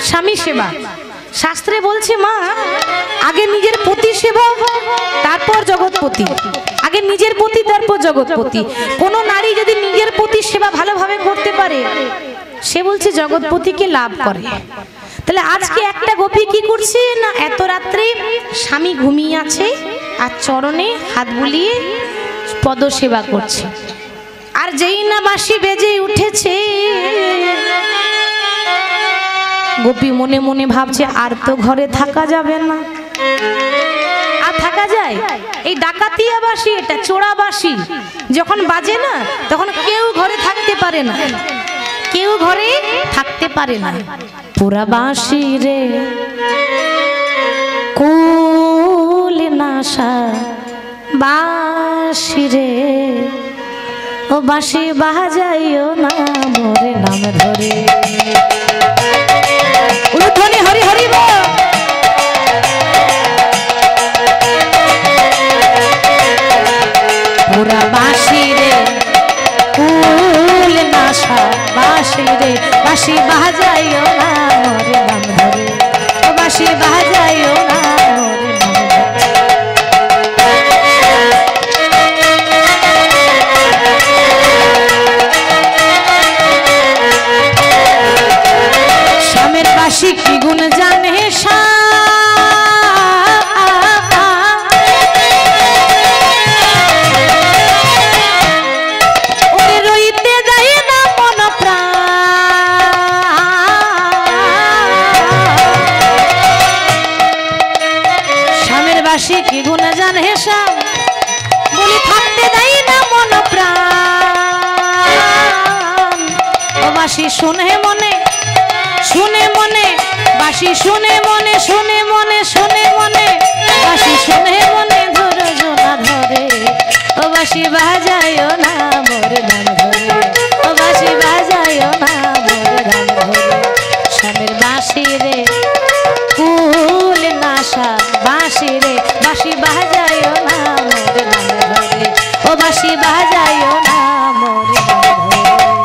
স্বামী সেবা। শাস্ত্রে বলছে মা আগে নিজের পতি সেবা তারপর জগৎপতি, আগে নিজের পতি তারপর জগৎপতি। কোনো নারী যদি নিজের পতি সেবা ভালোভাবে করতে পারে সে বলছে জগৎপতিকে লাভ করে। তাহলে আজকে একটা গোপী কি করছে না, এত রাত্রে স্বামী ঘুমিয়ে আছে আর চরণে হাত বুলিয়ে পদ সেবা করছে। আর যেই না বাঁশি বেজে উঠেছে গোপী মনে মনে ভাবছে আর তো ঘরে থাকা যাবে না। আর থাকা যায়? এই ডাকাতিয়া বাঁশি, এটা চোরা বাঁশি যখন বাজে না তখন কেউ ঘরে থাকতে পারে না, কেউ ঘরে থাকতে পারে না। পুরা বাঁশি রে কুল নাশা বাঁশি রে, ও বাঁশি বাজাইও না মোরে নাম ধরে। উলুধ্বনি হরি হরি বল। পুরা বাঁশি রে কুল নাশা বাঁশি রে, বাঁশি বাজাইও না মোরে নাম ধরে, ও বাঁশি বাজাইও না মোরে নাম ধরে। স্বামীর বাঁশি কি গুণ জানে ওরে রইতে দেয় না মন প্রাণ। স্বামীর বাঁশি কি গুণ জানে বলি থাকতে দেয় না মন প্রাণ। ও বাঁশি শুনে মনে শুনে মনে, বাঁশি শুনে মনে শুনে মনে শুনে মনে, বাঁশি শুনে মনে ধরো জোনা ধরে, ও বাঁশি বাজায়ও না মোরে নাম ধরে, ও বাঁশি বাজায়ও না মোরে নাম ধরে। স্বামীর বাঁশি রে কুল নাশা বাঁশি রে, বাঁশি বাজায়ও না মোরে নাম ধরে, ও বাঁশি বাজায়ও না মোরে নাম ধরে।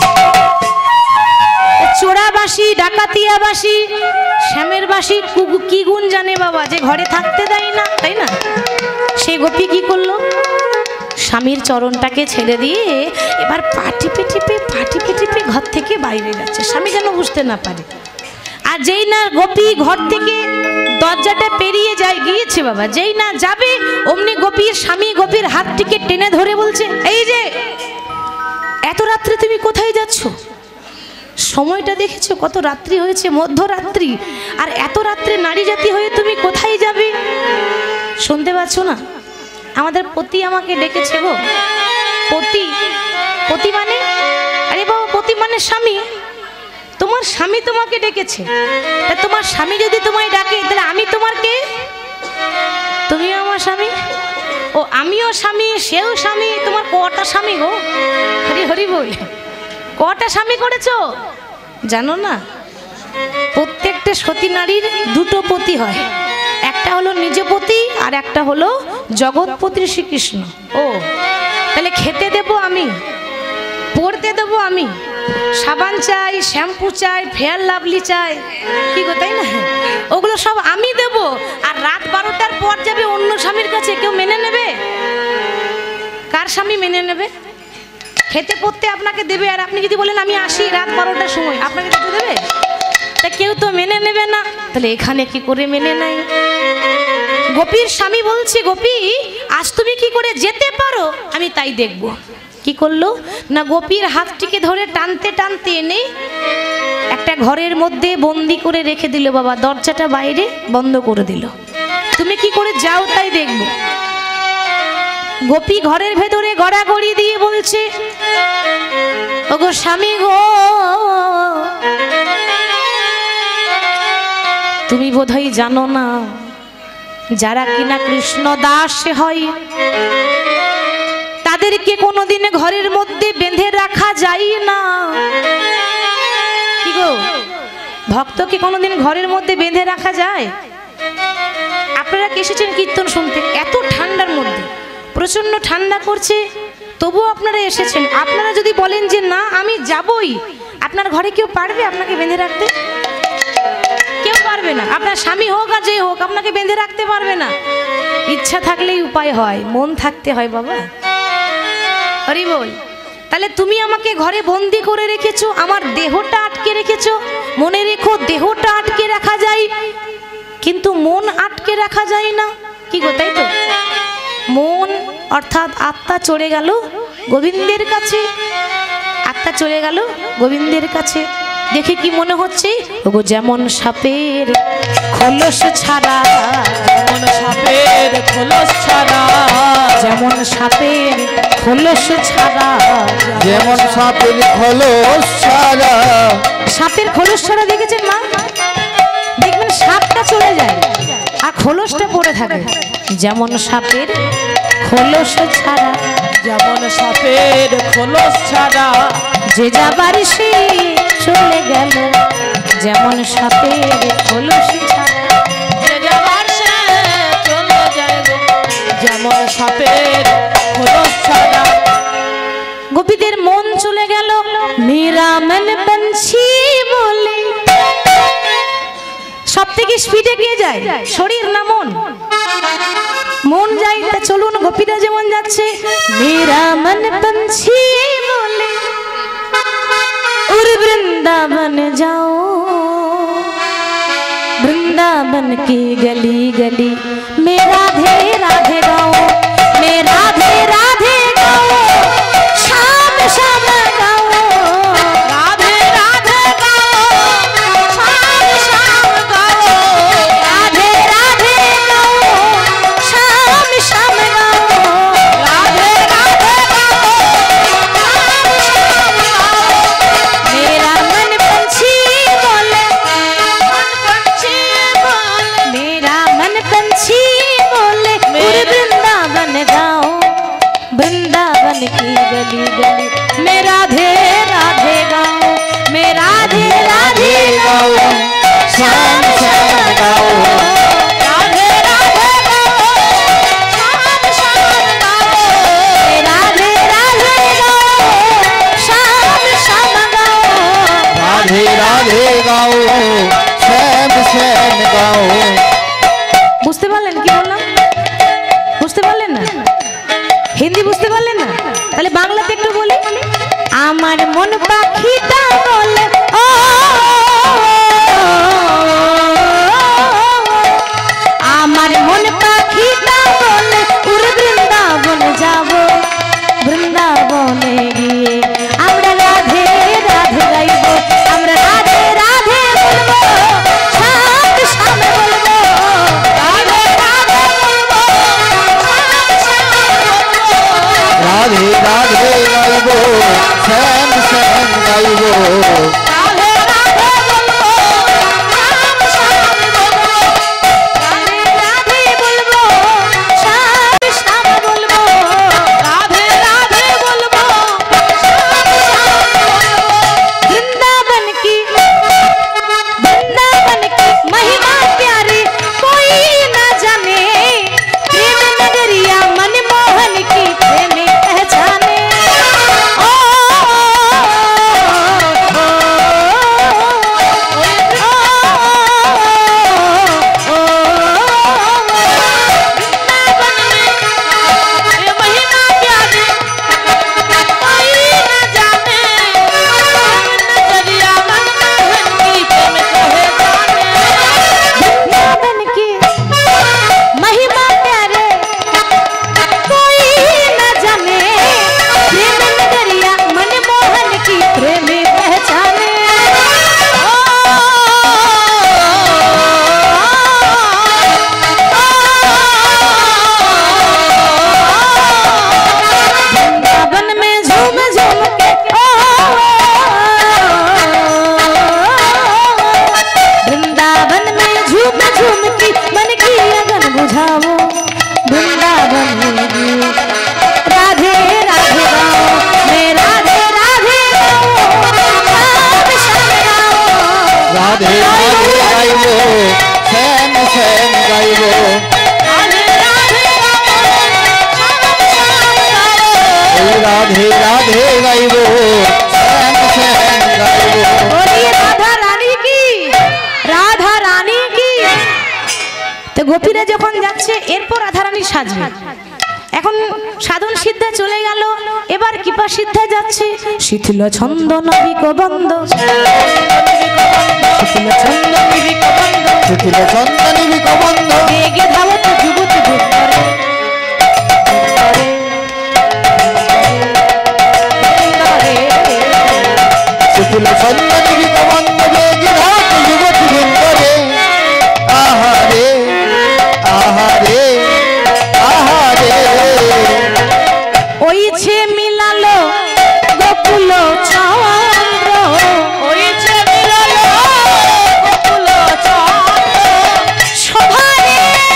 চোরা বাঁশি ডাকাতিয়া বাঁশি শ্যামের বাঁশি কি গুণ জানে বাবা যে ঘরে থাকতে দেয় না, তাই না? সে গোপী কি করলো, স্বামীর চরণটাকে ছেড়ে দিয়ে এবার পা টিপে টিপে ঘর থেকে বাইরে যাচ্ছে, স্বামী যেন বুঝতে না পারে। আর যেই না গোপী ঘর থেকে দরজাটা পেরিয়ে যায় গিয়েছে বাবা, যেই না যাবে অমনি গোপীর স্বামী গোপীর হাতটিকে টেনে ধরে বলছে এই যে এত রাত্রে তুমি কোথায় যাচ্ছ? সময়টা দেখেছো কত রাত্রি হয়েছে, মধ্যরাত্রি, আর এত রাত্রে নারী জাতি হয়ে তুমি কোথায় যাবে? শুনতে পাচ্ছ না? আমাদের পতি আমাকে ডেকেছে গো। পতি, পতি মানে আরে বাবা পতি মানে স্বামী। তোমার স্বামী তোমাকে ডেকেছে, তোমার স্বামী যদি তোমায় ডাকে তাহলে আমি তোমার কে? তুমিও আমার স্বামী, ও আমিও স্বামী, সেও স্বামী। তোমার কটা স্বামী গো? হরি হরি বল। কটা স্বামী করেছো জানো না? প্রত্যেকটা সতী নারীর দুটো পতি হয়, একটা হলো নিজ পতি আর একটা হলো জগৎপতি শ্রীকৃষ্ণ। ও তাহলে খেতে দেব আমি, পড়তে দেব আমি, সাবান চাই, শ্যাম্পু চাই, ফেয়ার লাভলি চাই, কি গো তাই না? ওগুলো সব আমি দেব। আর রাত 12টার পর যাবে অন্য স্বামীর কাছে, কেউ মেনে নেবে? কার স্বামী মেনে নেবে? খেতে পড়তে আপনাকে দেবে, আর আপনি যদি বলেন আমি আসি রাত 12টার সময়, আপনাকে যেতে দেবে? তা কেউ তো মেনে নেবে না। তাহলে এখানে কি করে মেনে নাই? গোপীর স্বামী বলছে গোপী আজ তুমি কি করে যেতে পারো আমি তাই দেখব। কি করলো না, গোপীর হাতটিকে ধরে টানতে টানতে এনে একটা ঘরের মধ্যে বন্দি করে রেখে দিল বাবা, দরজাটা বাইরে বন্ধ করে দিল। তুমি কি করে যাও তাই দেখব। গোপী ঘরের ভেতরে গড়াগড়ি দিয়ে বলছে ওগো স্বামী গো, তুমি বোধহয় জানো না যারা কিনা কৃষ্ণ দাস হয় তাদেরকে কোনোদিন ঘরের মধ্যে বেঁধে রাখা যায় না। কি গো, ভক্তকে কোনোদিন ঘরের মধ্যে বেঁধে রাখা যায়? আপনারা কি এসেছেন কীর্তন শুনতে? এত ঠান্ডার মধ্যে, প্রচন্ড ঠান্ডা করছে, তবুও আপনারা এসেছেন। আপনারা যদি বলেন যে না আমি যাবই, আপনার ঘরে কেউ পারবে আপনাকে বেঁধে রাখতে? না, আপনার স্বামী হোক আর যে হোক আপনাকে বেঁধে রাখতে পারবে না। ইচ্ছা থাকলেই উপায় হয়, মন থাকতে হয় বাবা। হরি বল। তাহলে তুমি আমাকে ঘরে বন্দি করে রেখেছো, আমার দেহটা আটকে রেখেছো। মনে রেখো, দেহটা আটকে রাখা যায় কিন্তু মন আটকে রাখা যায় না। কি গো, তাই তো? মন অর্থাৎ আত্মা চলে গেল গোবিন্দের কাছে, আত্মা চলে গেল গোবিন্দের কাছে। দেখে কি মনে হচ্ছে? ওগো যেমন সাপের খোলস ছাড়া, যেমন সাপের খোলস ছাড়া, যেমন সাপের খোলস ছাড়া, যেমন সাপের খোলস ছাড়া। সাপের খোলস ছাড়া দেখেছেন মা? দেখবেন সাপটা চলে যায় আর খোলসটা পড়ে থাকে। যেমন সাপের খোলস ছাড়া, যেমন সাপের খোলস ছাড়া, যে যাবার সে চলে গেল। যেমন সাপের খোলস ছাড়া, যে যাবার সে চলে যায় গো। যেমন সাপের খোলস ছাড়া। গোপীদের মন চলে গেল। মেরা মন বঞ্ছি বলে। সব থেকে স্পিডে কে যায়? শরীর না মন? মন যায়। তা চলুন গোপীরা যেমন যাচ্ছে, মেরা মন বঞ্ছি বলে उर वृंदावन जाओ, वृंदावन की गली गली में राधे राधे गाओ, में राधे राधे गाओ, शाम शाम गाओ, राधे राधे गाओ, शाम शाम गाओ, राधे राधे गाओ, शाम शाम गाओ, राधे राधे गाओ, शाम शाम गाओ। मेरा मन पंछी बोले, मन पंछी बोले, मेरा मन पंछी बोले, उर वृंदावन गाओ, वृंदावन की गली गली में राधे राधे गाओ, में राधे राधे गाओ, शाम शाम गाओ, राधे राधे गाओ, शाम शाम गाओ, में राधे राधे गाओ, शाम शाम गाओ। রাধে রাধে গাও, শ্যাম শ্যাম গাও। বুঝতে পারলেন কি বললাম? বুঝতে পারলেন না? হিন্দি বুঝতে পারলেন না? তাহলে বাংলাতে একটু বলি। আমার মন পাখিটা বলে ও, আমার মন পাখিটা বলে উর বৃন্দাবন যাব, বৃন্দাবনে গিয়ে আমরা রাধে রাধে গাইব, আমরা রাধে রাধে বলবো, শাম শাম বলবো, রাধে রাধে বলবো, শাম শাম বলবো, রাধে রাধে গাইব, শ্যাম শ্যাম গাইব। রাধে রাধে বলবো, শাম শাম বলবো, রাধে রাধে বলবো, শাম শাম বলবো, রাধে রাধে বলবো, শাम शाम बोलो। वृंदावन की महिमा प्यारी कोई न जाने, प्रेम नगरिया मनमोहन की प्रेम पहचाने। ओ, ओ, রাধে রাধে গাইব, শ্যাম শ্যাম গাইব। बोलिए राधा रानी की, राधा रानी की। তো গোপীরা যখন যাচ্ছে এরপর রাধারানী সাজবে। এখন সাধন সিদ্ধা চলে গেল, এবার কৃপা সিদ্ধা যাচ্ছে। শিথিল ছন্দ নবিক বন্ধ, শিথিল ছন্দ নবিক বন্ধ, শিথিল চন্দনী বিকবন্ধ বেগে ধাবত যুবতী ভুক্তরে, শিথিল চন্দনী বিকবন্ধ বেগে ধাত যুবতী ভিতরে। আহারে আহারে আহারে ওইছে মিলালো গোকুল চন্দ্র, ওইছে মিলালো গোকুল চন্দ্র, শোভারে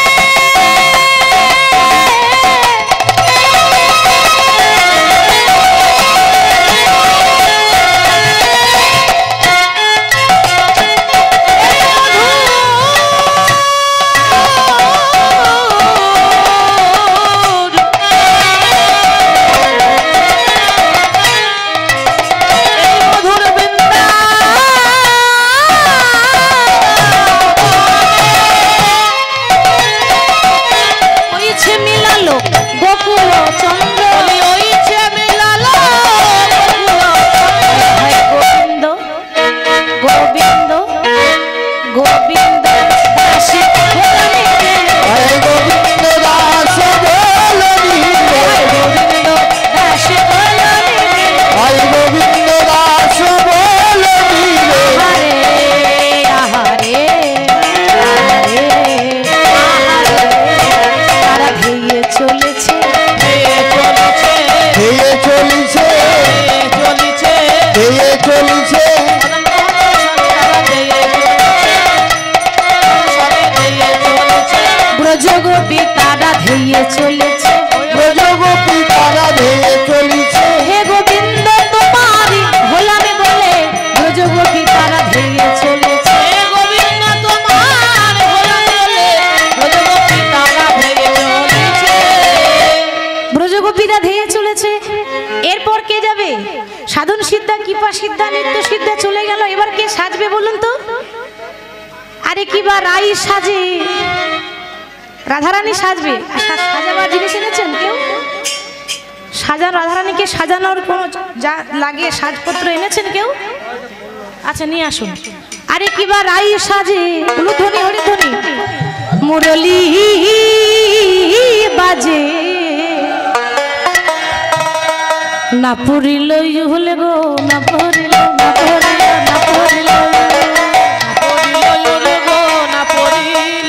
মধুর বৃন্দা ওইছে মিলালো গোকুল চন্দ্র, ওইছে মিলালো গোকুল হায় গোবিন্দ গোবিন্দ গোবিন্দ দাসী গোবিন্দে, হরে গোবিন্দ দাস বলনি রে। গোবিন্দ দাসী গোবিন্দে, হরে গোবিন্দ দাস বলনি রে। আহারে আহারে আহারে আহারে, তারা ধেয়ে চলেছে ধেয়ে চলেছে, ধেয়ে চলিছে চলেছে ধেয়ে চলিছে ব্রজগোপী তারা ধেয়ে চলেছে, ব্রজগোপী তারা ধেয়ে চলিছে। হে গোবিন্দ তোমারি হলাম বলে ব্রজগোপী তারা ধেয়ে চলেছে। গোবিন্দ তোমার গোলাম বলে ব্রজগোপী তারা ভেঙে চলেছে। ব্রজগোপীরা ধেয়ে চলেছে, এরপর কে যাবে? সাধন সিদ্ধা কৃপা সিদ্ধা নিত্য সিদ্ধা চলে গেল, এবার কে সাজবে বলুন তো? আরে কিবা রাই সাজে, রাধারানী সাজবে। সাজাবার জিনিস এনেছেন কেউ? সাজান রাধারানীকে সাজানোর কোনো যা লাগে সাজপত্র এনেছেন কেউ? আচ্ছা নিয়ে আসুন। আরে কিবা রাই সাজে, উলুধ্বনি হরিধ্বনি মুরলী বাজে, না পড়িল হলে গো, না পড়িল না পড়িল না পড়িল, পড়িল গো না পড়িল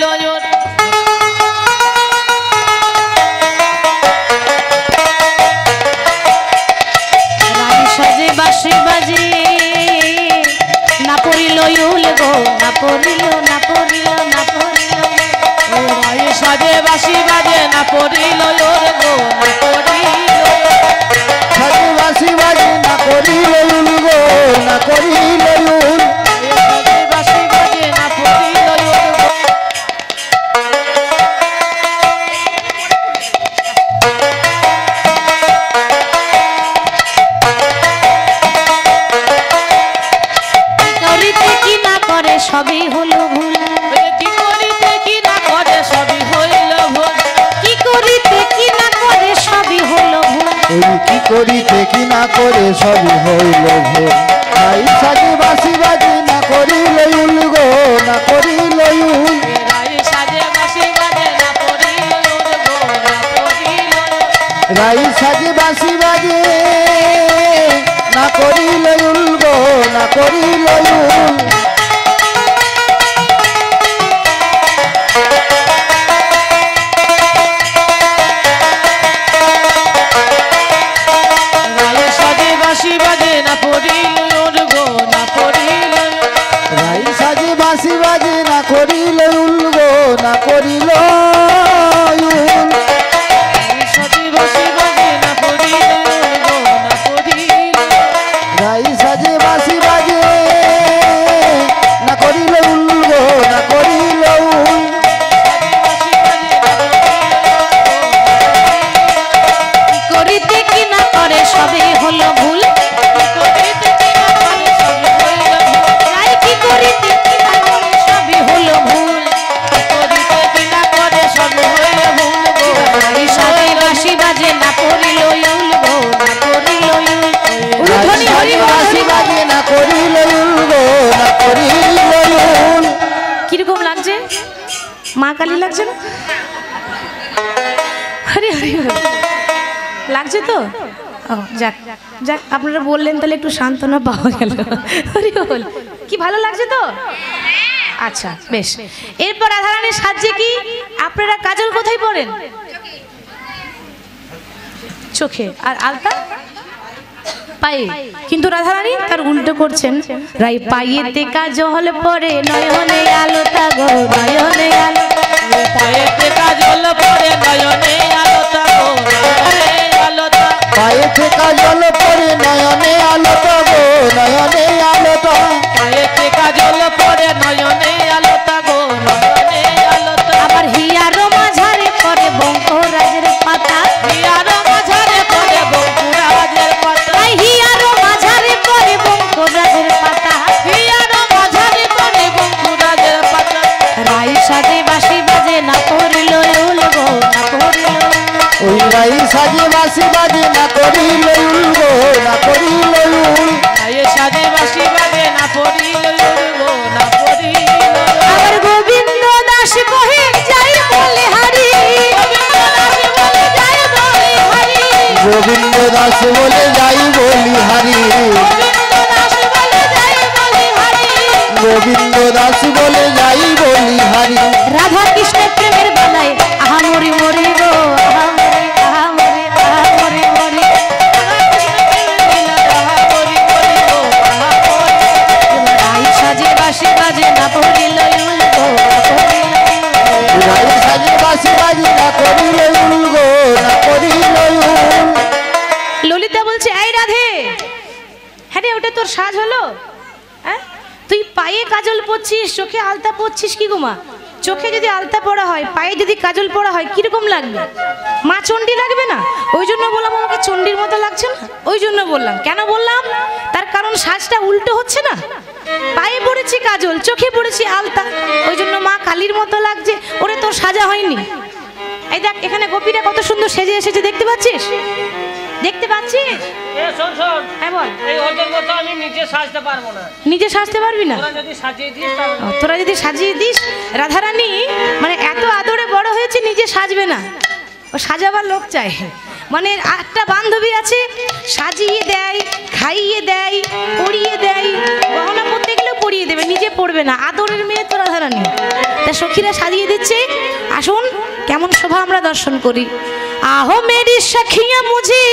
রানী সাজে বাঁশি বাজে, না পড়িল হলে গো, না পড়িল না পড়িল না পড়িল, রায় সাজে বাঁশি বাজে না পড়িল ওর গো না পড়িল সাজে বাঁশি বাজে না করিল উল গো, না করিল উল। সাজে বাঁশি বাজে না পড়িল ওর গো। করিতে কি না করে সবই হলো ভুল, কি করিতে কি না করে সবই হইল ভুল, কি করিতে কি না করে সবই হলো ভুল, এই কি করিতে কি না করে সবই হইল ভুল। তাই সাজে বাঁশি বাজে না করিল উল গো, না করিল উল। রায় সাজে বাঁশি বাজে না পড়িল ওর গো না পড়িল রাই সাজে বাঁশি বাজে না করিল উল গো, না করিল উল। রায় সাজে বাঁশি বাজে না পড়িল ওর গো না পড়িল রাই সাজে বাঁশি বাজে না করিল উল গো, না করিল উল। সাজে বাঁশি বাজে না পড়িল ওর গো না পড়িল রাই সাজে বাঁশি বাজে না করিল উল গো, না করিল উল। কি করিতে কি না করে সবই হলো ভুল, রাই কি করিতে কি না করে সবই হলো ভুল, মা কালী লাগছে না? আরে আরে লাগছে তো? ও যাক যাক, আপনারা বললেন তাহলে একটু সান্ত্বনা পাওয়া গেল। আরে বল, কি ভালো লাগছে তো? আচ্ছা বেশ। এরপর রাধারানীর সাজে কি আপনারা কাজল কোথায় পরেন? চোখে। আর আলতা পায়ে। কিন্তু রাধারানী তার উল্টো করছেন, রাই পায়েতে কাজল পরে নয়নে আলোটা গো, নয়নে আলো, পায়েতে কাজল পরে নয়নে আলোটা গো, নয়নে আলোটা। পায়েতে কাজল পরে নয়নে আলোটা গো, নয়নে আলোটা। পায়েতে কাজল পরে নয়নে আলোটা গো, নয়নে আলোটা। আবার হিয়ারো মাঝারে পরে বঙ্করাজের পাতা, হিয়ারো মাঝারে পরে বঙ্কুরাজের পাতা, রাই হিয়ারো মাঝারে পরে বঙ্করাজের পাতা, হিয়ারো মাঝারে পরে বঙ্কুরাজের পাতা। রাই সাজে বাঁশি বাজে না করিল উল গো, না করিল। ওই রাই সাজে বাসি বাজে না করিল উল গো, না করিল উল। পায়ে সাজে বাঁশি বাজে না পড়িল গো, না পড়িল। আবার গোবিন্দ দাস কহে যাই বলে হারি, গোবিন্দ দাস বলে যাই বলে হারি, গোবিন্দ দাস বলে যাই বলি হারি, গোবিন্দ দাস বলে যাই বলি হারি। রাধা কৃষ্ণের প্রেমের বেলায় আহা মরি মরি গো, আহা মরি, আহা মরি, আহা মরি মরি। রাই সাজে বাঁশি বাজে না পড়িল উল গো, না পড়িল। রাই সাজে বাসি বাজে না করিল উল গো, না করিল উল। ললিতা বলছে, এই রাধে, হ্যাঁ রে ওটা তোর সাজ হলো? হ্যাঁ, তুই পায়ে কাজল পরছিস, চোখে আলতা পরছিস, কি গো মা? চোখে যদি আলতা পরা হয়, পায়ে যদি কাজল পরা হয়, কিরকম লাগবে? মা চণ্ডী লাগবে না? ওই জন্য বললাম আমাকে চণ্ডীর মতো লাগছে না, ওই জন্য বললাম। কেন বললাম? তার কারণ সাজটা উল্টো হচ্ছে না। পায়ে পড়েছি কাজল, চোখে পড়েছি আলতা, ওই জন্য মা কালীর মতো লাগছে। ওরে তোর সাজা হয়নি। এই দেখ এখানে গোপীরা কত সুন্দর সেজে এসেছে, দেখতে পাচ্ছিস? দেখতে পাচ্ছিস? শোন শোন, হ্যাঁ বল। এই ওদের মতো আমি নিজে সাজতে পারবো না। নিজে সাজতে পারবি না? তোরা যদি সাজিয়ে দিস তাহলে ও, তোরা যদি সাজিয়ে দিস। রাধারানী মানে এত আদরে বড় হয়েছে, নিজে সাজবে না, ও সাজাবার লোক চাই। মানে একটা বান্ধবী আছে, সাজিয়ে দেয়, খাইয়ে দেয়, পরিয়ে দেয়, গহনা পরতে গেলেও পরিয়ে দেবে, নিজে পড়বে না। আদরের মেয়ে তো রাধারানী। তা সখীরা সাজিয়ে দিচ্ছে। আসুন কেমন শোভা আমরা দর্শন করি। আহো মেরি সখিয়া মুঝে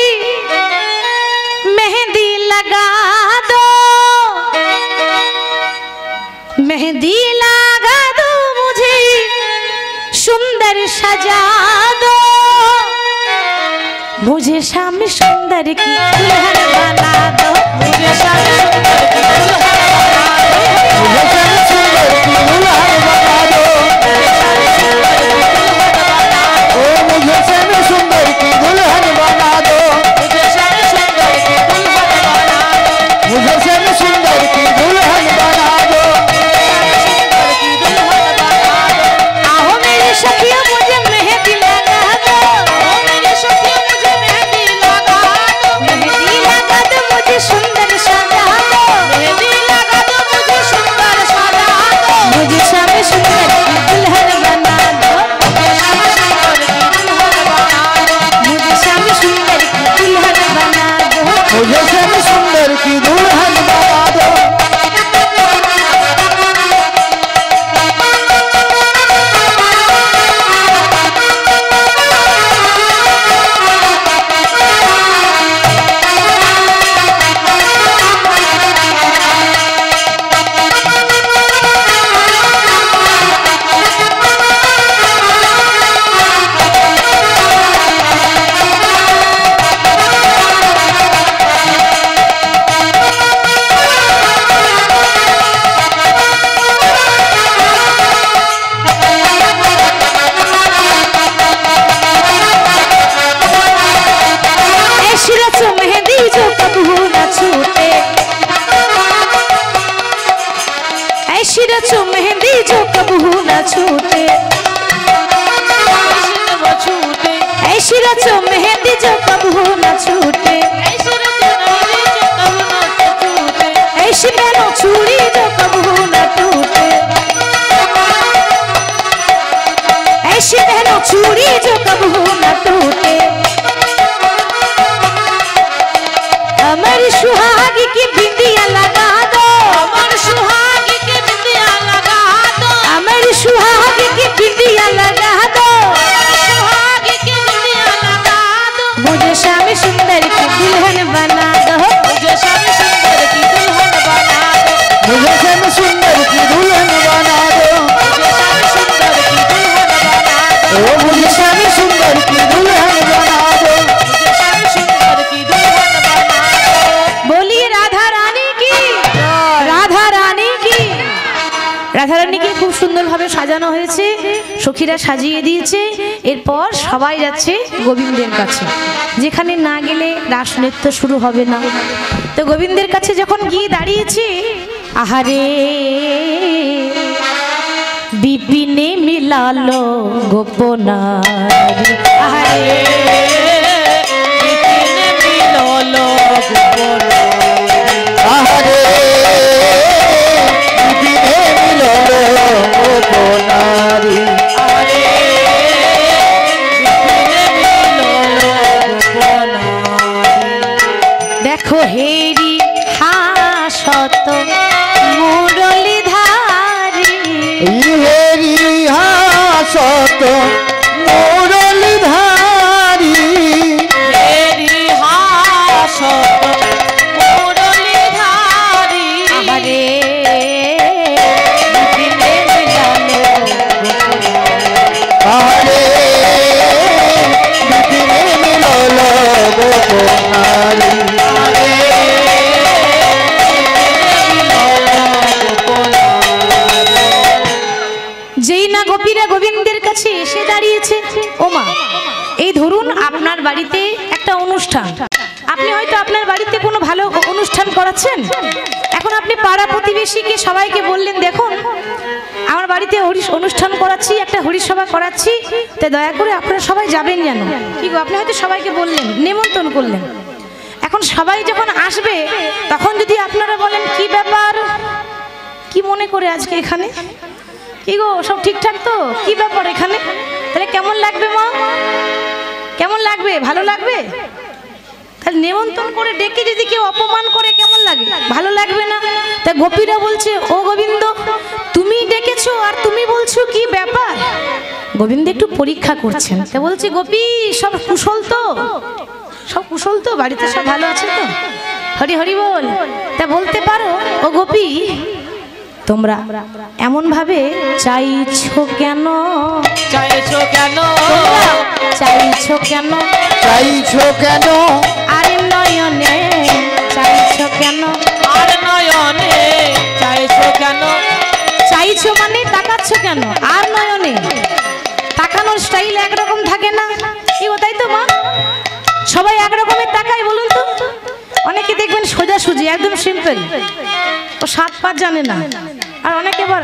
মেহেদি লাগা দো, मेहंदी लगा दो मुझे, सुंदर सजा दो, मुझे शाम सुंदर की दुल्हन बना दो, मुझे शाम सुंदर की दुल्हन बना दो, मुझे शाम सुंदर की दुल्हन बना दो, ओ मुझे शाम सुंदर की दुल्हन बना दो, मुझे शाम सुंदर की दुल्हन बना दो, मुझे शाम सुंदर की दुल्हन बना दो। आओ मेरी सखिया मुझे मेहंदी लगा दो, ओ मेरी सखी मुझे मेहंदी लगा दो, मेहंदी लगा दो मुझे सुंदर सजा दो, मेहंदी लगा दो मुझे सुंदर सजा दो, मुझे शाम सुंदर की दुल्हन बना दो, मुझे शाम सुंदर की दुल्हन बना दो, मुझे शाम सुंदर की दुल्हन बना दो। मुझे शाम सुंदर की दुल्हन बना दो। ऐसी रस्म मेहंदी जो कबू न छूटे, ऐसी रस्म मेहंदी जो कबू न छूटे, वो छूटे ऐसी रस्म मेहंदी जो कबू न छूटे, ऐसे रंग जो कब न छूटे, ऐसी मैनो चूड़ी जो कबू न टूटे। कबू न टूटे। अमर सुहाग की बिंदिया लगा दो, अमर सुहाग की बिंदिया लगा दो, अमर सुहाग की बिंदिया लगा दो, सुहाग की बिंदिया लगा दो, मुझे श्याम सुंदर की दुल्हन बना दो, मुझे श्याम सुंदर की दुल्हन बना दो, मुझे श्याम सुंदर की दुल्हन बना दो, मुझे श्याम सुंदर की दुल्हन बना दो, ओ मुझे श्याम सुंदर की दुल्हन बना दो। मुझे श्याम सुंदर की दुल्हन बना दो। बोलिए राधा रानी की, রাধা রানী কি। রাধা রানীকে খুব সুন্দরভাবে সাজানো হয়েছে, সখীরা সাজিয়ে দিয়েছে। এরপর সবাই যাচ্ছে গোবিন্দের কাছে, যেখানে না গেলে রাস নৃত্য শুরু হবে না। তো গোবিন্দের কাছে যখন গিয়ে দাঁড়িয়েছে, আহারে বিপিনে মিলালো গোপনারি, আহারে বিপিনে মিললো গোপনারি, আহারে বিপিনে মিললো গোপনারি, আরে বিপিনে মিললো গোপনারি। দেখো হেরি হাসত মুরলীধারী, ইহেরি হাসত মুরলীধারী, হেরি হাসত মুরলীধারী, আহারে বিপিনে মিলালো আহারে বিপিনে মিললো গোপনারি, যেই না গোপীরা গোবিন্দের কাছে এসে দাঁড়িয়েছে, ওমা এই ধরুন আপনার বাড়িতে একটা অনুষ্ঠান, আপনি হয়তো আপনার বাড়িতে কোনো ভালো অনুষ্ঠান করাচ্ছেন, এখন আপনি পাড়া প্রতিবেশীকে সবাইকে বললেন, দেখুন আমার বাড়িতে অনুষ্ঠান করাচ্ছি, একটা হরিসভা করাচ্ছি, তাই দয়া করে আপনারা সবাই যাবেন যেন। কি গো, আপনি হয়তো সবাইকে বললেন, নেমন্তন্ন করলেন। এখন সবাই যখন আসবে, তখন যদি আপনারা বলেন কি ব্যাপার, কি মনে করে আজকে এখানে, কি গো সব ঠিকঠাক তো, কি ব্যাপার এখানে, তাহলে কেমন লাগবে মা, কেমন লাগবে, ভালো লাগবে? তাহলে নেমন্তন্ন করে ডেকে যদি কেউ অপমান করে কেমন লাগে, ভালো লাগবে না। তাই গোপীরা বলছে, ও গোবিন্দ তুমি ডেকেছো আর তুমি বলছো কি ব্যাপার। গোবিন্দ একটু পরীক্ষা করছেন, তা বলছে গোপী সব কুশল তো, সব কুশল তো, বাড়িতে সব ভালো আছে তো, হরি হরি বল। তা বলতে পারো ও গোপী তোমরা এমন ভাবে চাইছো কেন, চাইছো কেন, তোমরা চাইছো কেন, চাইছো কেন, আরে নয়নে চাইছো কেন, আর নয়নে চাইছো কেন, চাইছো মানে তাকাচ্ছ কেন, আর নয়নে তাকানোর স্টাইল একরকম থাকে না, কি গো তাই তো মা, সবাই একরকমের তাকায় বলুন তো। অনেকে দেখবেন সোজাসুজি একদম সিম্পল, ও সাত পাঁচ জানে না, আর অনেকে বল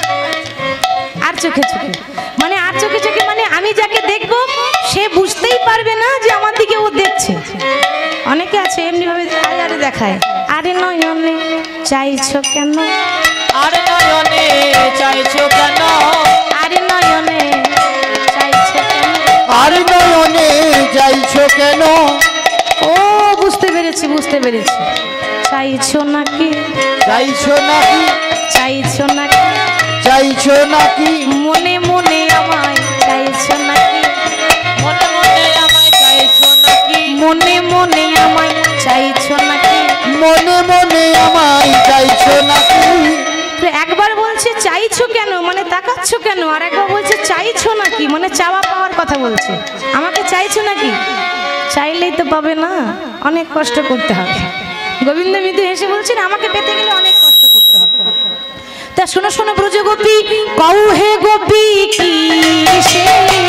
আর চোখে চোখে, মানে আর চোখে চোখে মানে আমি যাকে দেখবো সে বুঝতেই পারবে না যে আমার দিকে ও দেখছে। অনেকে আছে এমনি ভাবে আরে আরে দেখায়, আরে নয়নে চাইছো কেন, আর নয়নে চাইছো কেন, আরে নয়নে চাইছো কেন, আর নয়নে চাইছো কেন, ও বুঝতে পেরেছি বুঝতে পেরেছি, চাইছো নাকি, চাইছো নাকি, চাইছো নাকি, চাইছো নাকি, মনে মনে আমায় চাইছো নাকি, মনে মনে আমায় চাইছো নাকি, মনে মনে আমায় চাইছো নাকি। মনে মনে আমায় চাইছো নাকি, তো একবার বলছে চাইছো কেন মানে তাকাচ্ছ কেন, আর একবার বলছে চাইছো নাকি মানে চাওয়া পাওয়ার কথা বলছে। আমাকে চাইছো নাকি, চাইলেই তো পাবে না, অনেক কষ্ট করতে হবে। গোবিন্দ মৃদু হেসে বলছেন আমাকে পেতে গেলে অনেক কষ্ট করতে হবে। তা শোনো শোনো ব্রজ গোপী, কৌ হে গোপী কি সে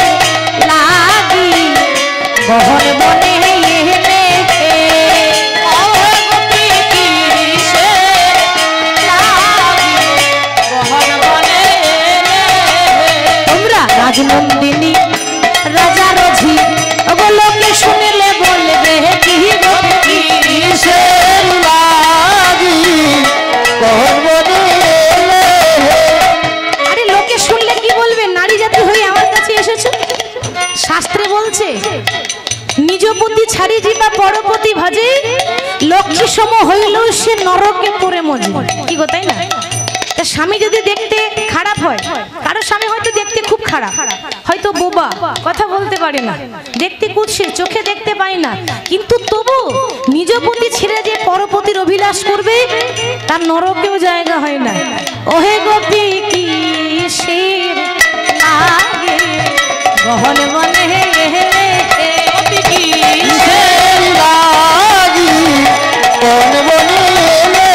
লাগি বহন বনে এনে গোপী কি সে লাগি বহন বনে এলে। তোমরা রাজনন্দিনী রাজা রঝি ওগুলোকে শুনলে বলবে কি গোপী কিসের লাগি বহন বনে এলে। আরে লোকে শুনলে কি বলবে, নারী জাতি হয়ে আমার কাছে এসেছো, শাস্ত্রে বলছে নিজ পতি ছাড়ি যিবা পরপতি ভাজে লক্ষ্মী সম হইলেও সে নরকে পড়ে মজে। কি গো তাই না? তা স্বামী যদি দেখতে খারাপ হয়, কারো স্বামী হয়তো দেখতে খুব খারাপ, হয়তো বোবা, কথা বলতে পারে না, দেখতে কুৎসিত, চোখে দেখতে পায় না, কিন্তু তবু নিজ পতি ছেড়ে যে পরপতির অভিলাষ করবে তার নরকেও জায়গা হয় না। ওহে গোপী কি শের লাগে গহন বনে গোপী কি কিসের লাগি কোন বনে এলে?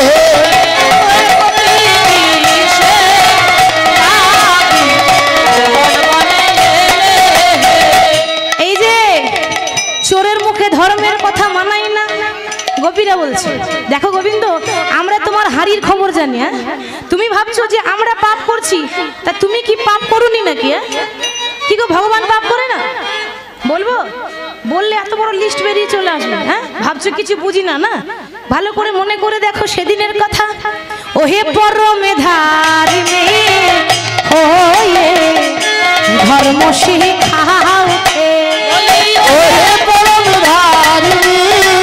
এই যে চোরের মুখে ধর্মের কথা মানাই না, গোপীরা বলছে দেখো গোবিন্দ আমরা তোমার হাড়ির খবর জানি। হ্যাঁ, তুমি ভাবছো যে আমরা পাপ করছি, তা তুমি কি পাপ করোনি নাকি? কি গো ভগবান পাপ করে না? বলবো, বললে এত বড় লিস্ট বেরিয়ে চলে আসবে। হ্যাঁ, ভাবছো কিছু বুঝি না, না ভালো করে মনে করে দেখো সেদিনের কথা। ওহে পরমেধারী মেয়ে হয়ে ধর্ম শিখাও হে। ওহে পরম ধারিণী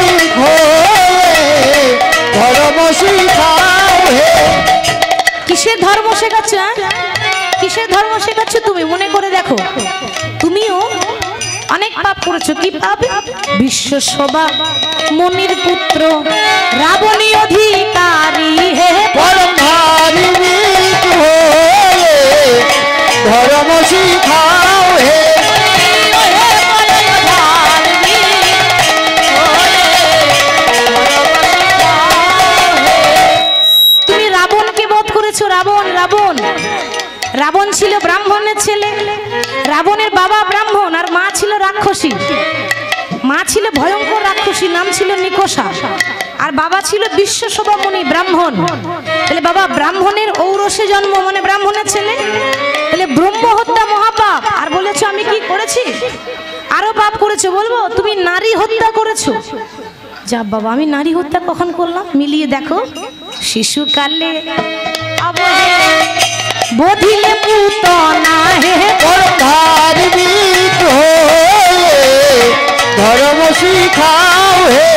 হয়ে ধর্ম শিখাও হে। কিসের ধর্ম শেখাচ্ছ? কিসের ধর্ম শেখাচ্ছ তুমি? মনে করে দেখো তুমিও অনেক পাপ করেছো। কি পাপ? বিশ্বসভা মুনির পুত্র রাবণী অধিকারী হে পরম ধারিণী হয়ে ধর্ম শিখাও হে। তুমি রাবণকে বধ করেছো। রাবণ ছিল ব্রাহ্মণের ছেলে। রাবণের বাবা ব্রাহ্মণ আর মা ছিল রাক্ষসী। মা ছিল ভয়ঙ্কর রাক্ষসী, নাম ছিল নিকষা, আর বাবা ছিল বিশ্বসভা মুনি ব্রাহ্মণ। তাহলে বাবা ব্রাহ্মণের ঔরসে জন্ম, মানে ব্রাহ্মণের ছেলে, তাহলে ব্রহ্ম হত্যা মহাপাপ। আর বলেছো আমি কি করেছি? আরো পাপ করেছো। বলবো তুমি নারী হত্যা করেছো। যা বাবা, আমি নারী হত্যা কখন করলাম? মিলিয়ে দেখো। শিশুকালে বধিলে পুতনা হে পরম ধারিণী হয়ে ধর্ম শিখাও হে।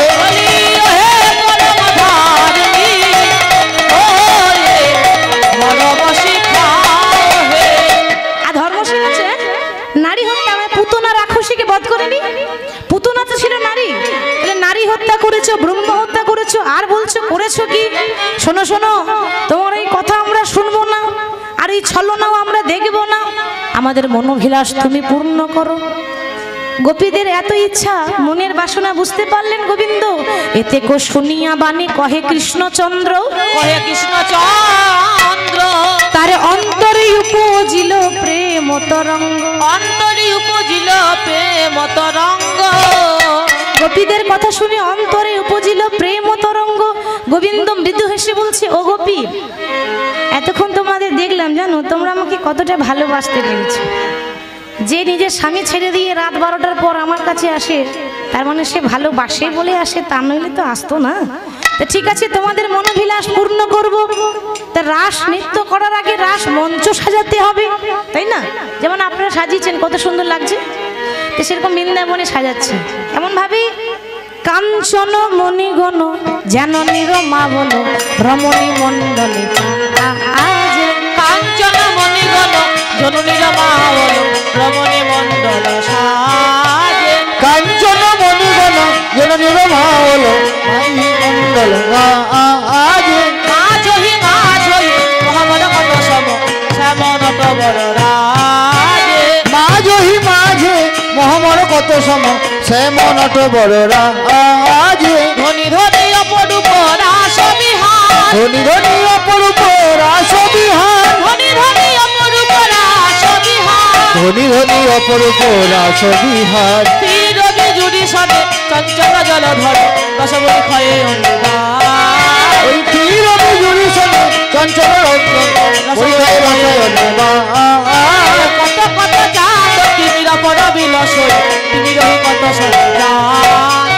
আর ধর্ম শিখেছে নারী হত্যা, মানে পুতনা রাক্ষসীকে বধ করেনি। পুতনা তো ছিল নারী, তাহলে নারী হত্যা করেছো, ব্রহ্ম হত্যা করেছো, আর বলছো করেছো কি? শোনো শোনো, তোমার এই কথা আমরা শুনবো না, আর এই ছলনাও আমরা দেখবো না। আমাদের মনোভিলাষ তুমি পূর্ণ করো। গোপীদের এত ইচ্ছা, মনের বাসনা বুঝতে পারলেন গোবিন্দ। এতে কো শুনিয়া বাণী কহে কৃষ্ণচন্দ্র, কহে কৃষ্ণচন্দ্র তার অন্তরে উপজিল প্রেম তরঙ্গ। অন্তরি উপজিল প্রেম তরঙ্গ। গোপীদের কথা শুনে অন্তরে উপজিল প্রেম তরঙ্গ। গোবিন্দ মৃদু হেসে বলছে, ও গোপী, এতক্ষণ তোমাদের দেখলাম, জানো তোমরা আমাকে কতটা ভালোবাসতে পেরেছো। যে নিজের স্বামী ছেড়ে দিয়ে রাত 12টার পর আমার কাছে আসে, তার মানে সে ভালোবাসে বলে আসে, তা নইলে তো আসতো না। তা ঠিক আছে, তোমাদের মনোবিলাস পূর্ণ করব। তা রাস নৃত্য করার আগে রাস মঞ্চ সাজাতে হবে, তাই না? যেমন আপনারা সাজিয়েছেন, কত সুন্দর লাগছে। তো সেরকম বৃন্দাবনে সাজাচ্ছে এমন ভাবে, কাঞ্চন মণিগণ যেন নিরমা বলো রমণী মণ্ডলে আজ। কাঞ্চন মণিগণ জননীর মা বলো রমণী মণ্ডল সাজে। কাঞ্চন মণিগণ জননীর মা হলো মাই মণ্ডল আজে। মাঝহি মহাবর কত সম শ্যামন বড় রাজে। মাঝহি মাঝে মহামর কত সম শ্যামনট বড় রাজে। ধনী ধনী অপরূপ রাস বিহার। ধনী ধনী অপরূপ রাস বিহার। ধনী ধনী অপরূপ রাস বিহার। ধনী ধনী অপরূপ রাস বিহার। তীর বিজুড়ি সনে চঞ্চল জলধর দশমণি ক্ষয়ে অন্ধকার। ওই তীর বিজুড়ি সনে চঞ্চল রঞ্জন পরিহায় রসায়ন কত কত চাঁদ তিমির পর বিলসই তুমি রহি কত সন্তান।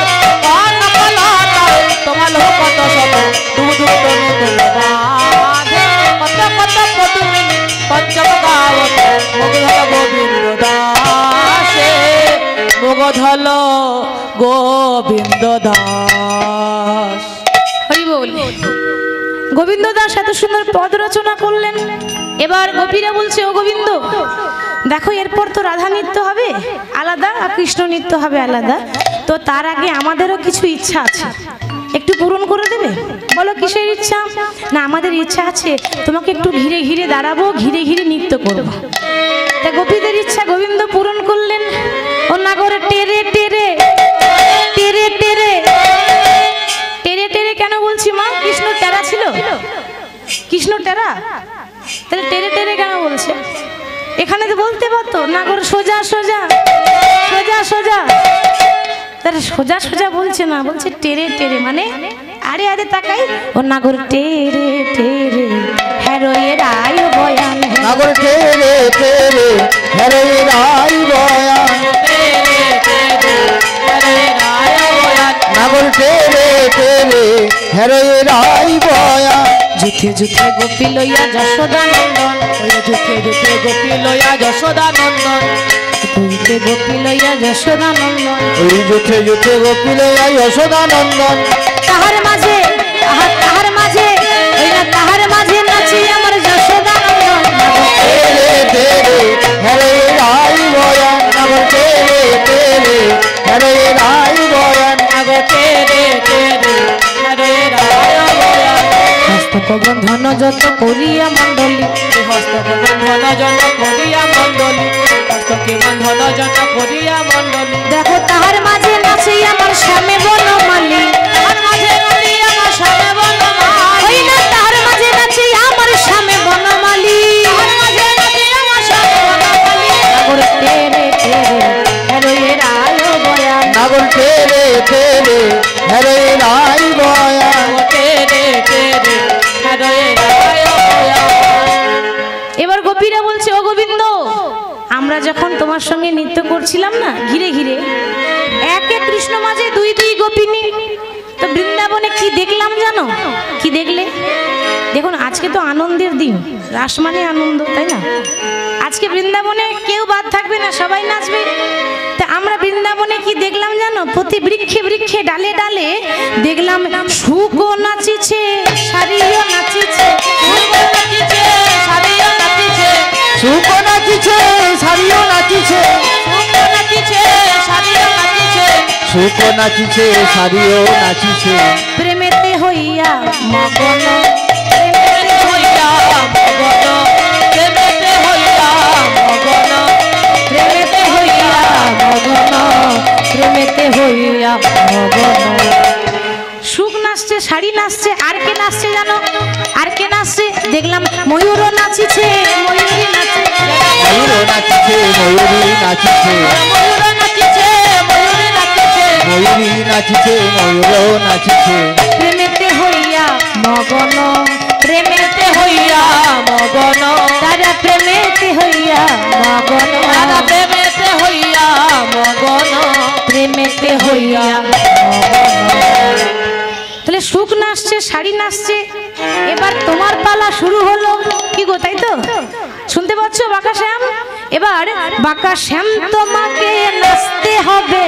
তোমার লোক কত শত দুধুক্ত নতুন বাঁধে। কত কত পদুমিনী পঞ্চম গাবত মধুধর গোবিন্দ দাসে। ধল গোবিন্দ দাস। হরি বল। গোবিন্দ দাস এত সুন্দর পদ রচনা করলেন। এবার গোপীরা বলছে, ও গোবিন্দ দেখো এরপর তো রাধা নৃত্য হবে আলাদা আর কৃষ্ণ নৃত্য হবে আলাদা, তো তার আগে আমাদেরও কিছু ইচ্ছা আছে, একটু পূরণ করে দেবে। বলো কিসের ইচ্ছা? না আমাদের ইচ্ছা আছে তোমাকে একটু ঘিরে ঘিরে দাঁড়াবো, ঘিরে ঘিরে নৃত্য করবো। তা গোপীদের ইচ্ছা গোবিন্দ পূরণ করলেন। ও না করে টেরে টেরে টেরে টেরে টেরে টেরে কেন বলছি মা? কৃষ্ণ টেরা ছিল? কৃষ্ণ টেরা? তাহলে টেরে টেরে কেন বলছে? এখানে তো বলতে পারতো না করে সোজা সোজা সোজা সোজা, তাহলে সোজা সোজা বলছে না, বলছে টেরে টেরে, মানে আরে আরে তাকাই। ও না করে টেরে টেরে হেরোয়ের আয় বয়ান, নাগর টেরে টেরে হেরে রাই বয়ান, নাগর টেরে টেরে হেরে রাই বয়ান। যুথে যুথে গোপী লইয়া যশোদা নন্দন, যুথে যুথে গোপী লইয়া যশোদা নন্দন, যুথে গোপী লইয়া যশোদা নন্দন, ওই যুথে যুথে গোপী লইয়া যশোদা নন্দন। তাহার মাঝে তাহার মাঝে ওই না তাহার মাঝে নাচি আমার যশোদা নন্দন। টেরে টেরে হেরে রাই বয়ান, নাগর টেরে টেরে হেরে রাই বয়ান, নাগর টেরে টেরে হেরে রায় বয়ান। হস্তক বন্ধন যত করিয়া মণ্ডলী, হস্তকে বন্ধন জন করিয়া মণ্ডলী, হস্তকে বন্ধন জন করিয়া মণ্ডলী। দেখো তাহার মাঝে নাচি আমার স্বামী বনমালী, তাহার মাঝে নাচি আমার স্বামী বনমালী, ওই না তাহার মাঝে নাচি আমার স্বামী বনমালী। তাহার মাঝে নাচি আমার স্বামী বনমালী। নাগর টেরে টেরে হেরোয়ের আয় বয়ান, নাগর টেরে টেরে হেরে রাই বয়ান। নাগর টেরে টেরে হেরে রায় বয়ান। এবার গোপীরা বলছে, ও গোবিন্দ আমরা যখন তোমার সঙ্গে নৃত্য করছিলাম না ঘিরে ঘিরে, এক এক কৃষ্ণ মাঝে দুই দুই গোপিনী, তো বৃন্দাবনে কি দেখলাম জানো? কি দেখলে? দেখুন আজকে তো আনন্দের দিন, রাস মানে আনন্দ, তাই না? আজকে বৃন্দাবনে কেউ বাদ থাকবে না, সবাই নাচবে। তা আমরা বৃন্দাবনে কি দেখলাম জানো? প্রতি বৃক্ষে বৃক্ষে ডালে ডালে দেখলাম শুকও নাচিছে, শাড়িও নাচিছে, শুকো নাচিছে, শাড়িও নাচিছে, শুকো নাচিছে শাড়িও নাচিছে, শুকো নাচিছে, শাড়িও নাচিছে। শুকো নাচিছে শাড়িও নাচিছে। প্রেমেতে হইয়া মগন, প্রেমেতে হইয়া মগন, প্রেমেতে হইয়া মগন, প্রেমেতে হইয়া মগন, প্রেমেতে হইয়া মগন। সুখ নাচছে, শাড়ি নাচছে, আর কে নাচছে জানো? আর কে নাচছে? দেখলাম ময়ূরও নাচিছে, ময়ূরী নাচছে, ময়ূরও নাচিছে ময়ূরী নাচিছে, ময়ূর নাচিছে, ময়ূর নাচিছে। ময়ূরী নাচিছে ময়ূরও নাচিছে। প্রেমেতে হইয়া মগন, প্রেমেতে হইয়া মগন, তারা প্রেমেতে হইয়া মগন, তারা প্রেমেতে হইয়া মগন, প্রেমেতে হইয়া মগন। তাহলে সুখ নাচছে, শাড়ি নাচছে, এবার তোমার পালা শুরু হলো। কি গো, তাই তো? শুনতে পাচ্ছ বাঁকা শ্যাম? এবার বাঁকা শ্যাম তোমাকে নাচতে হবে,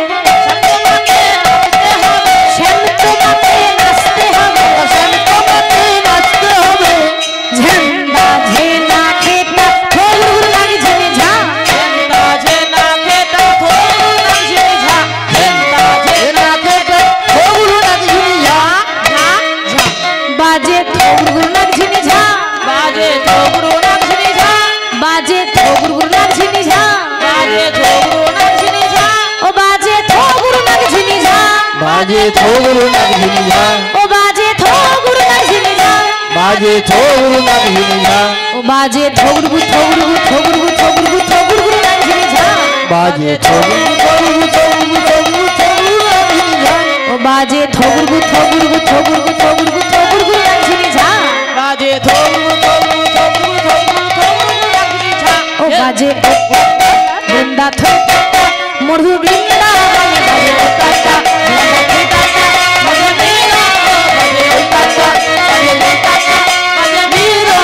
শ্যাম তোমাকে নাচতে হবে, শ্যাম তোমাকে নাচতে হবে। ঝান্ডা ঝেনা খেতা হলুর লাগছে ঝা, ঝেন্ডা ঝেনা খেতা থোর নাচে ঝা, ঝেন্ডা এ ঝেনা নাচেতে ওগুলো নাচবি যা। ঝা ঝা, বাজে থোগুর লাগছে ঝা, বাজে ঝগড়ু নাচনি ঝা, বাজে থোগুর লাগছে ঝা, বাজে ঝগড়ু নাচনি ঝা, ও বাজে থোগুর লাগছে ঝা, বাজে থোগুলো নাচবি যা, ও বাজে থোগুর লাগছে ঝা, বাজে থোগুলো নাচবি যা, ও বাজে থোগুর থোগুর থোগুর থোগুর থোগুর লাগছে ঝা, বাজে থোগুলো থোগুলো থোগুলো থোগুলো থোগুলো নাচবি যা, ও বাজে থোগুর থোগুর থোগুর থোগুর থোগুর লাগছে ঝা, বাজে ঝগড়ু ঝগড়ু ঝগড়ু ঝগড়ু ঝগড়ু নাচনি ঝা। ও বাজে বৃন্দা থো মধু বৃন্দাবনে বাজে ও কাটা, বৃন্দা থো কাটা, বাজে বীরা, বাজে ও কাটা, বাজে ও কাটা, বাজে বীরা,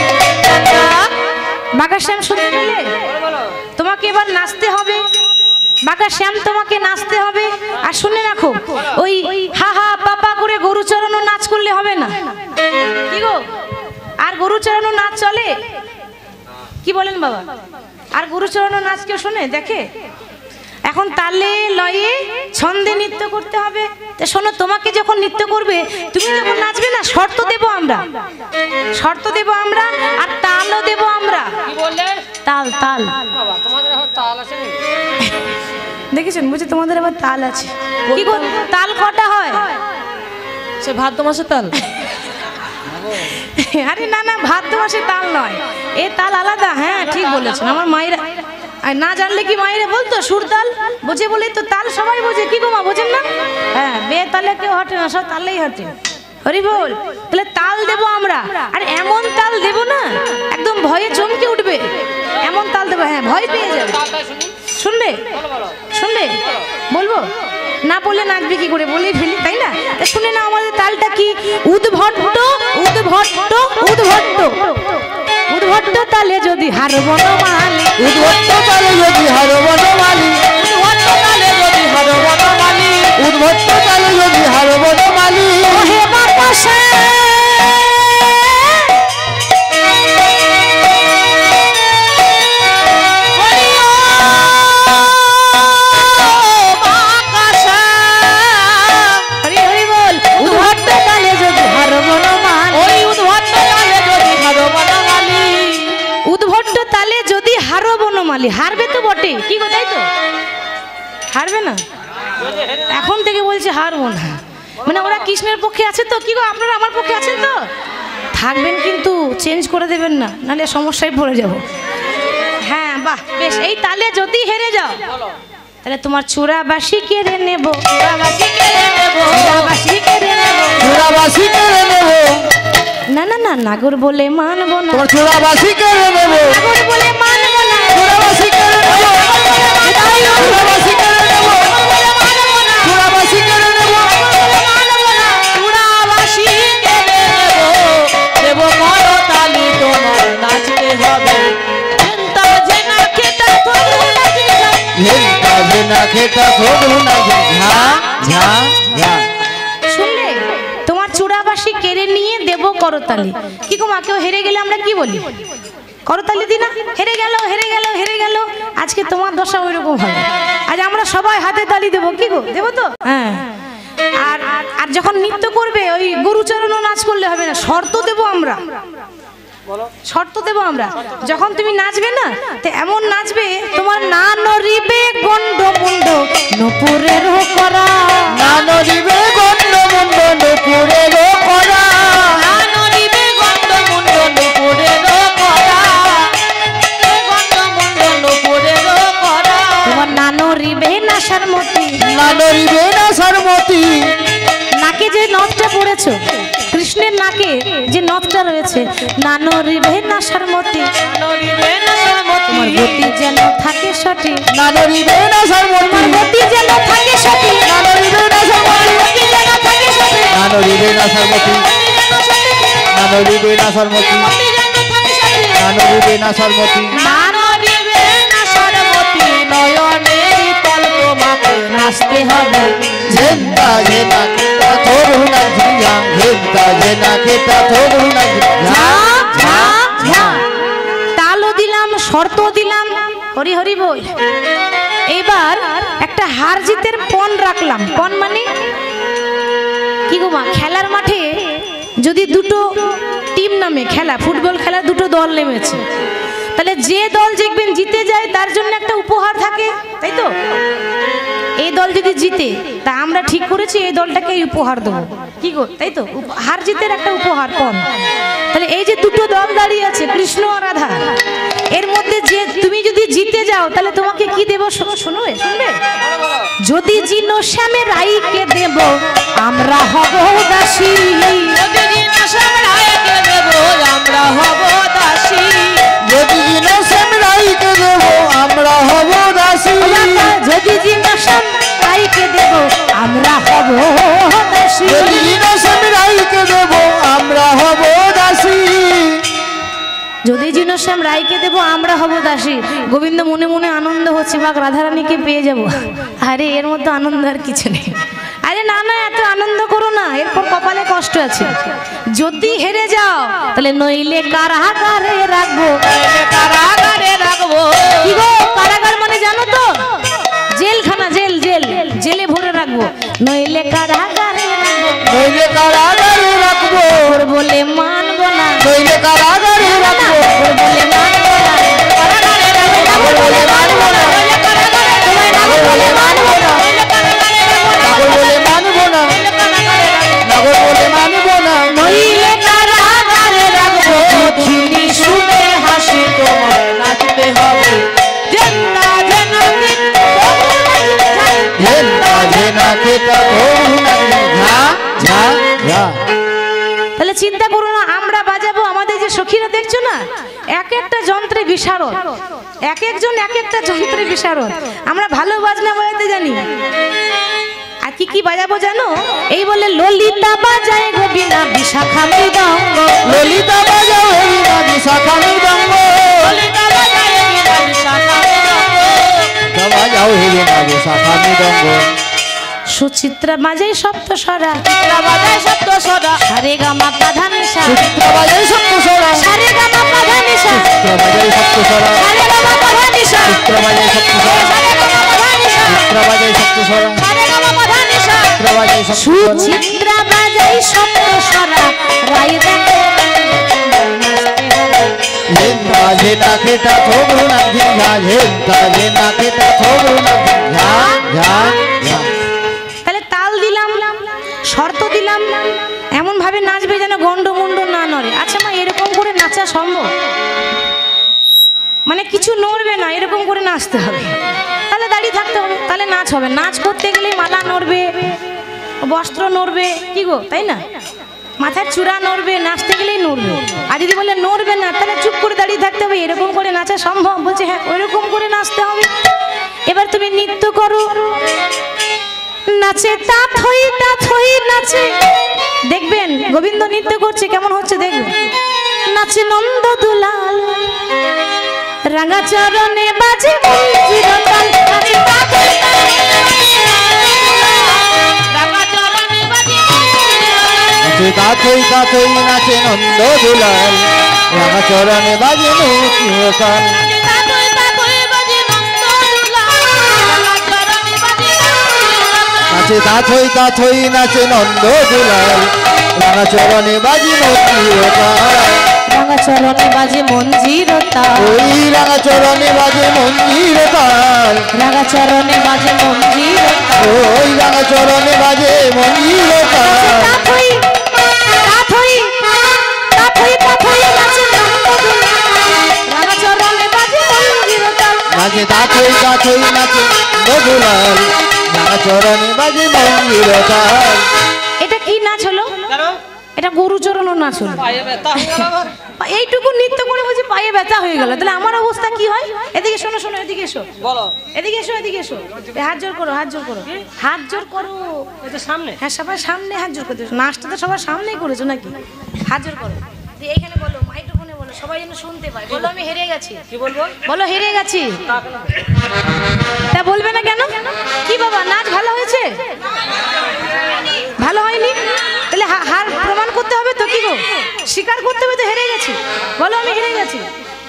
কাটা। বাঁকা শ্যাম শুনতে পেলে? তোমাকে এবার নাচতে হবে। বাঁকা শ্যাম তোমাকে নাচতে হবে। আর শুনে রাখো, ওই হা হা পাপা করে গরু চড়ানো নাচ করলে হবে না। কি গো, আর গরু চড়ানো নাচ চলে? কি বলেন বাবা? আর গরু চড়ানো নাচ কেউ শোনে, দেখে? এখন তালে লয়ে ছন্দে নৃত্য করতে হবে। তা শোনো, তোমাকে যখন নৃত্য করবে, তুমি যখন নাচবে না, শর্ত দেব আমরা, শর্ত দেব আমরা, আর তালও দেব আমরা। কি বললে? তাল তাল। বাবা তোমাদের এখন তাল আছে নাকি? দেখেছেন, বুঝে তোমাদের আবার তাল আছে। কি গো, তাল কটা হয়? সে ভাদ্র মাসে তাল। আরে না না, ভাদ্র মাসে তাল নয়, এ তাল আলাদা। হ্যাঁ ঠিক বলেছেন। আমার মায়েরা না জানলে কি মায়েরা বলতো সুর তাল বোঝে বলেই তো তাল সবাই বোঝে। কি গো মা, বোঝেন না? হ্যাঁ, বে তালে কেউ হটে না, সব তালেই হটে। হরি বল। তাহলে তাল দেবো আমরা, আর এমন তাল দেবো না একদম ভয়ে চমকে উঠবে, এমন তাল দেবো। হ্যাঁ, ভয় পেয়ে যাবে। তালটা শুনি। শুনবে? শুনবে? বলবো না, বলে নাচবে কি করে, বলেই ফেলি, তাই না? তা শুনে না, আমাদের তালটা কি? উদ্ভট্ট উদ্ভট্ট উদ্ভট্ট উদ্ভট্ট তালে যদি হার বনমালী, উদ্ভট্ট তালে যদি হার বনমালী, উদ্ভট্ট তালে যদি হার বনমালী, উদ্ভট্ট তালে যদি হার বনমালী, ওহে বাতাসে হরি হরি বল। উদ্ভট্ট তালে যদি হার বনমালী, ওই উদ্ভট্ট তালে যদি হার বনমালী, উদ্ভট্ট তালে যদি হারো বনমালী। হারবে তো বটে, কি গো, তাই তো? হারবে না? এখন থেকে বলছে হারবো না, মানে ওরা কৃষ্ণের পক্ষে আছে তো। কি গো, আপনারা আমার পক্ষে আছেন তো? থাকবেন, কিন্তু চেঞ্জ করে দেবেন না, নাহলে সমস্যায় পড়ে যাব। হ্যাঁ বাহ, বেশ। এই তালে যদি হেরে যাও, তাহলে তোমার চূড়াবাসী কেড়ে নেব, চূড়াবাসী কেড়ে নেব, চূড়াবাসী কেড়ে নেব। চূড়াবাসী কেড়ে নেব, না না না, নাগর বলে মানবো না, তোমার চূড়াবাসী কেড়ে নেব, নাগর বলে মানবো না, চূড়াবাসী কেড়ে নেব, চূড়াবাসী কেড়ে নেব, চূড়াবাসী কেড়ে নেব, চূড়াবাসী কেড়ে নেব, দেব করতালি তোমার নাচতে হবে। চিন্তা জেনা খেতা তোর নাচতে হবে। ঘেন্টা ঘেনা খেটা থোড়ু না ঝা ঝা ঝা। শুনলে? তোমার চূড়াবাসী কেড়ে নিয়ে দেব করতালি। কি গো মা, কেউ হেরে গেলে আমরা কি বলি? করতালি দি না? হেরে গেল, হেরে গেল, হেরে গেল। আজকে তোমার দশা ওই রকম হবে। আজ আমরা সবাই হাতে তালি দেবো। কি গো, দেবো তো? হ্যাঁ। আর আর যখন নৃত্য করবে, ওই গরু চড়ানো নাচ করলে হবে না, শর্ত দেবো আমরা, শর্ত দেবো আমরা। যখন তুমি নাচবে না, তো এমন নাচবে, তোমার না নড়িবে গন্ড মুন্ড নপুরের করা, না নড়িবে গন্ড মুন্ড নুপুরের করা, নড়িবে গন্ধ মুন্ড নুপুরের করা, গন্ধ মুন্ড নুপুরের করা। তোমার না নড়িবে নাসার মতি, না নড়িবে না সারমতি, নাকে যে নথটা পড়েছো, কৃষ্ণের নাকে যে নথটা রয়েছে, না নড়িবে নাসার মতি, নড়িবে না সারমতি, তোমার গতি যেন থাকে সঠিক, না নড়িবে না সারমতি, তোমার গতি যেন থাকে সঠিক, না নড়িবে না সারমতি, গতি যেন থাকে সঠিক, না নড়িবে না সারমতি, না নড়িবে না সারমতি, না নড়িবে না সারমতি, না নড়িবে নাসার মতি, নয়নের তল তোমাকে নাচতে হবে। ঘেন্টা ঘেনা খেটা থোড়ু না ঝিয়া, ঘেন্টা ঘেনা খেটা থোড়ু না ঝা ঝা ঝা। তালও দিলাম, শর্ত দিলাম। হরি হরি বল। এইবার একটা হার জিতের পণ রাখলাম। পণ মানে কি গো মা, খেলার মাঠে যদি দুটো টিম নামে, খেলা ফুটবল খেলা, দুটো দল নেমেছে, তাহলে যে দল দেখবেন জিতে যায়, তার জন্য একটা উপহার থাকে, তাই তো? এই দল যদি জিতে, তা আমরা ঠিক করেছি এই দলটাকে এই উপহার দেবো। কি গো, তাই তো? হার জিতের একটা উপহার পণ। তাহলে এই যে দুটো দল দাঁড়িয়ে আছে, কৃষ্ণ আর রাধা, এর মধ্যে যে তুমি যদি জিতে যাও, তাহলে তোমাকে কি দেব শুনবে? শুনবে? যদি জিনো শ্যামে রাইকে দেব, আমরা হব দাসী, যদি নাসার রায়কে দেব, আমরা হব দাসী। যদি ইনোসেন্ট রাইকে দেব, আমরা হব দাসী, যদি জিনো শ্যাম রাইকে দেব, আমরা হব দাসী। যদি ইনোসেন্ট রাইকে দেব, আমরা হব দাসী। যদি জিনশ্যাম রায়কে দেবো আমরা হব দাসী। গোবিন্দ মনে মনে আনন্দ হচ্ছে, বাক রাধারানীকে পেয়ে যাব। আরে এর মধ্যে আনন্দ আর কিছু নেই। আরে না না, এত আনন্দ করো না, এরপর কপালে কষ্ট আছে। যদি হেরে যাও তাহলে নইলে কারাগারে রাখবো। কারাগারে রাখবো। কি গো, কারাগার মানে জানো তো? জেলখানা, জেল জেল, জেলে ভরে রাখবো। নইলে কারাগারে রাখবো, নইলে কারাগারে রাখবো, ওর বলে মানবো না। নইলে কারাগারে রাখবো, ওর বলে মানবো না। কারাগারে রাখবো। নাগর বলে মানবো না, তোমায় নাগর বলে মানবো না। নাগর বলে মানবো না, নাগর বলে মানবো না। নইলে কারাগারে রাখবো, চিনি শুনে হাসি তোমার নাচতে হবে। জেন্না জেনা জেনা জেনা কেটা ধরুনা ঝা ঝা ঝা। তাহলে চিন্তা করো না, আমরা বাজাবো। আমাদের যে সখীরা দেখছো না, এক একটা যন্ত্রে বিশারদ, এক একজন এক একটা যন্ত্রে বিশারদ। আমরা ভালো বাজনা বাজাতে জানি। আর কি কি বাজাবো জানো? এই বলে ললিতা বাজায় গো বিনা বিশাখা মৃদঙ্গ। ললিতা বাজাও হরিনা বিশাখা মৃদঙ্গ, ললিতা বাজায় বিনা বিশাখা মৃদঙ্গ। বাজাও হরিনা বিশাখা মৃদঙ্গ। সুচিত্রা বাজায় সপ্ত স্বরা, চিত্রা বাজায় সপ্ত সদা। সারে গামা পাধা নিশা, চিত্রা বাজাই সপ্ত স্বরা, সারে গামা পাধা নিশা, চিত্রা বাজাই সপ্ত স্বরা, সারে গামা পাধা নিশা, চিত্রা বাজাই সপ্ত স্বরা, সারে গামা পাধা নিশা, চিত্রা বাজাই সপ্ত স্বরা, সারে গামা পাধা নিশা। চিত্রা বাজাই সপ্ত স্বরা। সুচিত্রা বাজাই সপ্ত স্বরা, রাই দেখে জেনা জেনা কেটা ধরুনা ঝা, জেনা জেনা কেটা ধরুনা ঝা ঝা ঝা। তাহলে তাল দিলাম, শর্ত দিলাম, এমন ভাবে নাচবে যেন গন্ড মুন্ড না নড়ে। আচ্ছা মা, এরকম করে নাচা সম্ভব? মানে কিছু নড়বে না, এরকম করে নাচতে হবে। তাহলে দাঁড়িয়ে থাকতে হবে, তাহলে নাচ হবে। নাচ করতে গেলে মালা নড়বে, বস্ত্র নড়বে, কি গো, তাই না? মাথার চূড়া নড়বে, নাচতে গেলেই নড়বে। আর যদি বলে নড়বে না, তাহলে চুপ করে দাঁড়িয়ে থাকতে হবে। এরকম করে নাচা সম্ভব? বলছে হ্যাঁ, ওইরকম করে নাচতে হবে। এবার তুমি নৃত্য করো। নাচে তাত হই নাচে, দেখবেন গোবিন্দ নৃত্য করছে কেমন হচ্ছে দেখবেন। নাচে নন্দ দুলাল, রাঙা চরণে বাজে মঞ্জির তাল। নাচে তাত হই রাঙা চরণে বাজে নাচে তাথই তাথই নাচে নন্দ দুলাল, রাঙা চরণে বাজে নৌকিরতাল। তাতই তাতই বাজে নন্দ দুলাল। রাঙা চরণে বাজে নাচে তাথই তাথই নাচে নন্দ দুলাল, রাঙা চরণে বাজে নৌকিরতাল। রাঙা চরণে বাজে মঞ্জির তাল, ওই রাঙা চরণে বাজে মঞ্জিরতাল, রাঙা চরণে বাজে মঞ্জির তাল। ওই রাঙা চরণে বাজে মঞ্জিরতাল। তাত হই নাচে নন্দ দুলাল, রাঙা চরণে বাজে মঞ্জির তাল। নাচে তাথই তাথই নাচে নন্দ দুলাল, রাঙা চরণে বাজে মঞ্জিরতাল। এটা কি নাচ হলো? কেন এটা গরু চড়ানো নাচ হলো। পায়ে ব্যথা হয়ে গেল আবার? এইটুকু নৃত্য করে বলছি পায়ে ব্যথা হয়ে গেল, তাহলে আমার অবস্থা কি হয়? এদিকে শোনো শোনো, এদিকে এসো, বলো। এদিকে এসো, এদিকে এসো। এই হাত জোর করো, হাত জোর করো, হাত জোর করো। এই তো সামনে। হ্যাঁ, সবার সামনে হাত জোর করতে। নাচটা তো সবার সামনেই করেছো নাকি? হাত জোর করো। দিয়ে এইখানে বলো, মাইক্রোফোনে বলো, সবাই যেন শুনতে পায়। বলো আমি হেরে গেছি। কি বলবো? বলো হেরে গেছি। তা বলবে না কেন? কি বাবা, নাচ ভালো হয়েছে? ভালো হয়নি? তাহলে হার প্রমাণ করতে হবে তো, কি গো, স্বীকার করতে হবে তো হেরে গেছি। বলো আমি হেরে গেছি।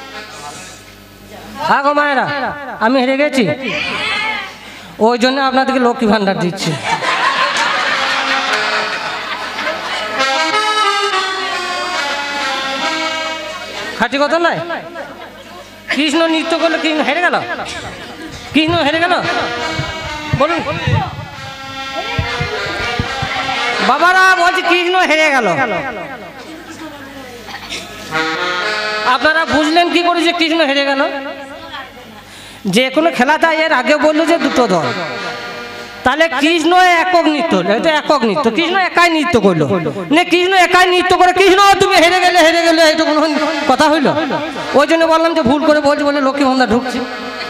হ্যাঁ গো মায়েরা, আমি হেরে গেছি। ওই জন্য আপনাদেরকে লক্ষ্মী ভান্ডার দিচ্ছি। খাঁটি কথা নয়? কৃষ্ণ নৃত্য করলে কৃষ্ণ হেরে গেল? কৃষ্ণ হেরে গেল? বলুন বাবারা, বলছি কৃষ্ণ হেরে গেল। আপনারা বুঝলেন কি করে যে কৃষ্ণ হেরে গেল? যে কোনো খেলাটা এর আগে বললো যে দুটো দল, তাহলে কৃষ্ণ একক নৃত্য, এটা একক নৃত্য, কৃষ্ণ একাই নৃত্য করলো। না, কৃষ্ণ একাই নৃত্য করে কৃষ্ণ তুমি হেরে গেলে এটা কোনো কথা হইলো? ওই জন্য বললাম যে ভুল করে বলছি বলে লক্ষ্মী ভান্ডার ঢুকছে।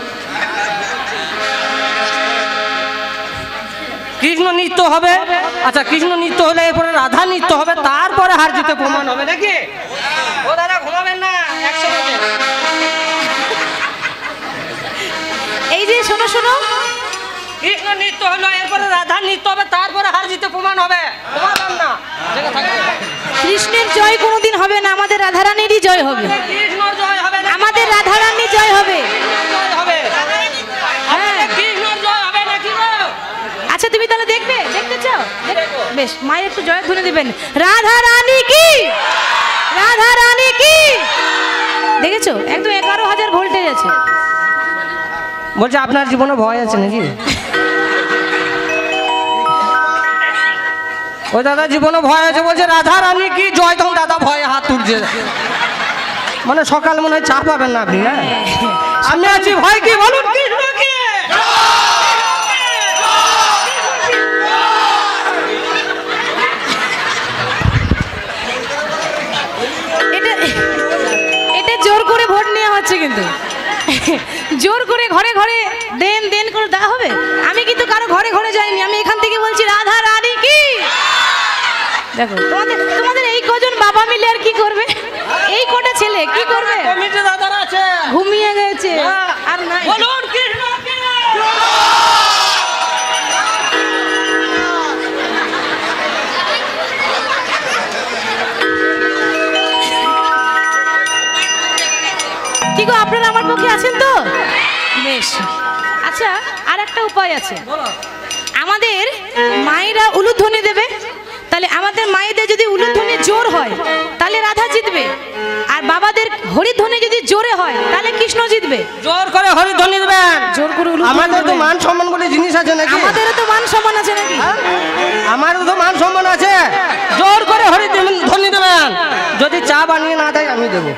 কৃষ্ণ নৃত্য হবে। আচ্ছা, কৃষ্ণ নৃত্য হলে এরপরে রাধা নৃত্য হবে, তারপরে হার জিতে প্রমাণ হবে নাকি? ও দাদা ঘুমাবেন না, একসাথে। এই যে শোনো শোনো, কৃষ্ণ নৃত্য হলো, এরপরে রাধা নৃত্য হবে, তারপরে হার জিতে প্রমাণ হবে। প্রমাণ না যেটা থাকবে। কৃষ্ণের জয় কোনোদিন হবে না, আমাদের রাধারানীরই জয় হবে। কৃষ্ণর জয় হবে না, আমাদের রাধারানী জয় হবে। জয় হবে। হ্যাঁ। কৃষ্ণর জয় হবে না কি গো? আচ্ছা তুমি তাহলে দেখবে, দেখতে চাও? বেশ, মায়ের একটু জয়ধ্বনি দিবেন, রাধা রানী কি, রাধা রানী কি। দেখেছো একদম 11,000 ভোল্টেজ আছে। বলছে আপনার জীবনে ভয় আছে নাকি? ওই দাদা জীবনে ভয় আছে, বলছে রাধা রানী কি জয়, তখন দাদা ভয়ে হাত তুলছে। মানে সকাল মনে হয় চা পাবেন না আপনি, না? আমি আছি, ভয় কি বলুন? কৃষ্ণ কি? এটা এটা জোর করে ভোট নেওয়া হচ্ছে, কিন্তু জোর করে ঘরে ঘরে দেন দেন করে দেওয়া হবে। আমি কিন্তু কারো ঘরে ঘরে যাইনি, আমি এখান থেকে বলছি রাধা রানী কি। দেখো তোমাদের তোমাদের এই কজন বাবা মিলে আর কি করবে, এই কটা ছেলে কি করবে? কমিটি দাদারা আছে, ঘুমিয়ে গেছে আর নাই। বলুন কৃষ্ণ কি? কি গো আপনারা আমার পক্ষে আছেন তো? বেশ। আচ্ছা আর একটা উপায় আছে, আমাদের মায়েরা উলুধ্বনি দেবে, তাহলে আমাদের মায়েদের যদি উলুধ্বনি জোর হয় তাহলে রাধা জিতবে, আর বাবাদের হরিধ্বনি যদি জোরে হয় তাহলে কৃষ্ণ জিতবে। জোর করে হরিধ্বনি দেবেন, জোর করে উলুধ্বনি আমাদের তো দেবেন। মান সম্মান বলে জিনিস আছে নাকি? আমাদেরও তো মান সম্মান আছে নাকি? আমারও তো মান সম্মান আছে। জোর করে হরিধ্বনি দেবেন, যদি চা বানিয়ে না দেয় আমি দেবো।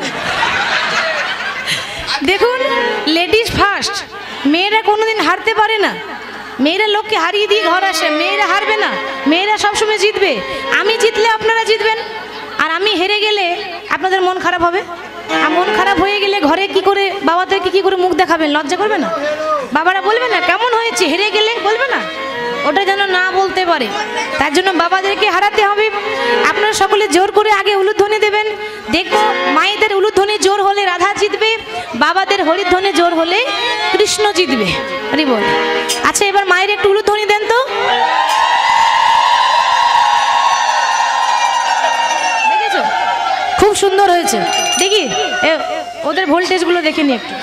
দেখুন লেডিস ফার্স্ট, মেয়েরা কোনোদিন হারতে পারে না, মেয়েরা লোককে হারিয়ে দিয়ে ঘর আসে, মেয়েরা হারবে না, মেয়েরা সবসময় জিতবে। আমি জিতলে আপনারা জিতবেন, আর আমি হেরে গেলে আপনাদের মন খারাপ হবে, আর মন খারাপ হয়ে গেলে ঘরে কি করে বাবাদেরকে কি করে মুখ দেখাবেন? লজ্জা করবে না? বাবারা বলবে না কেমন হয়েছে, হেরে গেলে বলবে না? ওটা যেন না বলতে পারে, তার জন্য বাবাদেরকে হারাতে হবে। আপনারা সকলে জোর করে আগে উলুধ্বনি দেবেন, দেখবো মায়েদের উলুধ্বনি জোর হলে রাধা জিতবে, বাবাদের হরিধ্বনি জোর হলে কৃষ্ণ জিতবে। হরি বল। আচ্ছা এবার মায়ের একটু উলুধ্বনি দেন তো। দেখেছো খুব সুন্দর হয়েছে, দেখি ওদের ভোল্টেজগুলো দেখে নি একটু।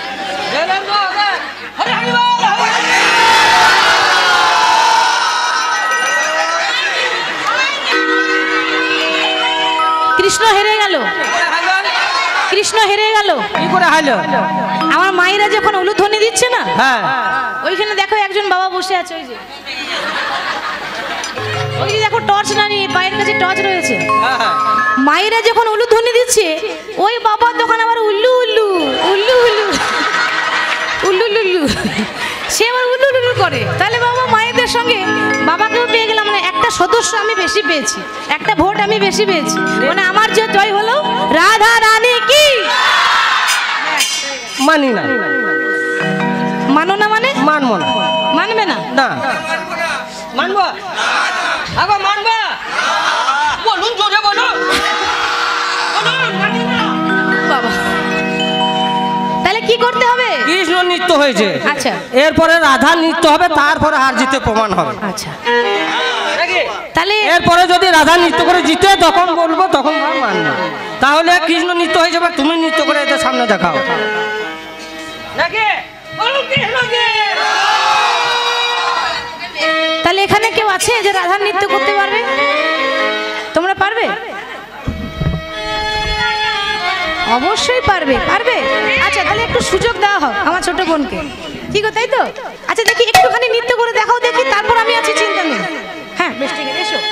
কৃষ্ণ হেরে গেল, কৃষ্ণ হেরে গেল। কি করে হাইলো? আমার মায়েরা যখন উলুধ্বনি দিচ্ছে না, হ্যাঁ, ওইখানে দেখো একজন বাবা বসে আছে, ওই যে ওই যে দেখো টর্চ না নিয়ে, পায়ের কাছে টর্চ রয়েছে। মায়েরা যখন উলুধ্বনি দিচ্ছে, ওই বাবা তখন আবার উল্লু উল্লু উল্লু উল্লু উল্লু উল্লু, সে আবার উল্লু উল্লু করে। তাহলে বাবা মায়েদের সঙ্গে বাবাকেও পেয়ে গেলাম, মানে একটা সদস্য আমি বেশি পেয়েছি, একটা ভোট আমি বেশি পেয়েছি, মানে আমার যে জয় হলো রাধা রানী কি। মানি না। মানো না মানে? মানবো না। মানবে না? না মানবো, আবার মানবো। বলুন জোরে বলুন। বাবা তাহলে কি করতে হবে? কৃষ্ণ নৃত্য হয়েছে, আচ্ছা এরপরে রাধা নৃত্য হবে, তারপরে হার জিতে প্রমাণ হবে। আচ্ছা তাহলে এরপরে যদি রাধা নৃত্য করে জিতে তখন বলবো, তখন মানবো। তাহলে কৃষ্ণ নৃত্য হয়েছে, বা তুমি নৃত্য করে এদের সামনে দেখাও নাকি? তাহলে এখানে কেউ আছে যে রাধা নৃত্য করতে পারবে? তোমরা পারবে? অবশ্যই পারবে, পারবে। আচ্ছা তাহলে একটু সুযোগ দেওয়া হোক আমার ছোট বোনকে, ঠিক আছে তাই তো? আচ্ছা দেখি একটুখানি নৃত্য করে দেখাও দেখি, তারপর আমি আছি, চিন্তা নেই। হ্যাঁ বেশ ঠিক আছে, এসো।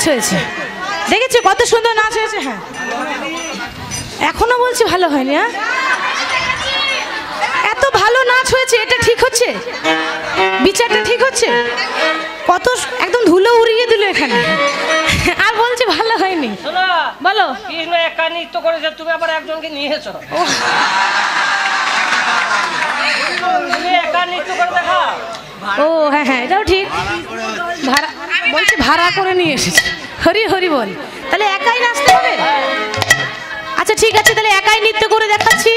হয়েছে, দেখেছো কত সুন্দর নাচ হয়েছে। হ্যাঁ এখনো বলছি ভালো হয়নি। হ্যাঁ এত ভালো নাচ হয়েছে, এটা ঠিক হচ্ছে? বিচারটা ঠিক হচ্ছে? কত একদম ধুলো উড়িয়ে দিল এখানে, আর বলছে ভালো হয়নি। শোনো, বলো। কৃষ্ণ একা নৃত্য করেছে, তুমি আবার একজনকে নিয়ে এসো। তুমি একা নৃত্য করে দেখা। ও হ্যাঁ হ্যাঁ এটাও ঠিক, ভাড়া বলছি ভাড়া করে নিয়ে এসেছে। হরি হরি বল, তাহলে একাই নাচতে হবে? আচ্ছা ঠিক আছে, তাহলে একাই নৃত্য করে দেখাচ্ছি।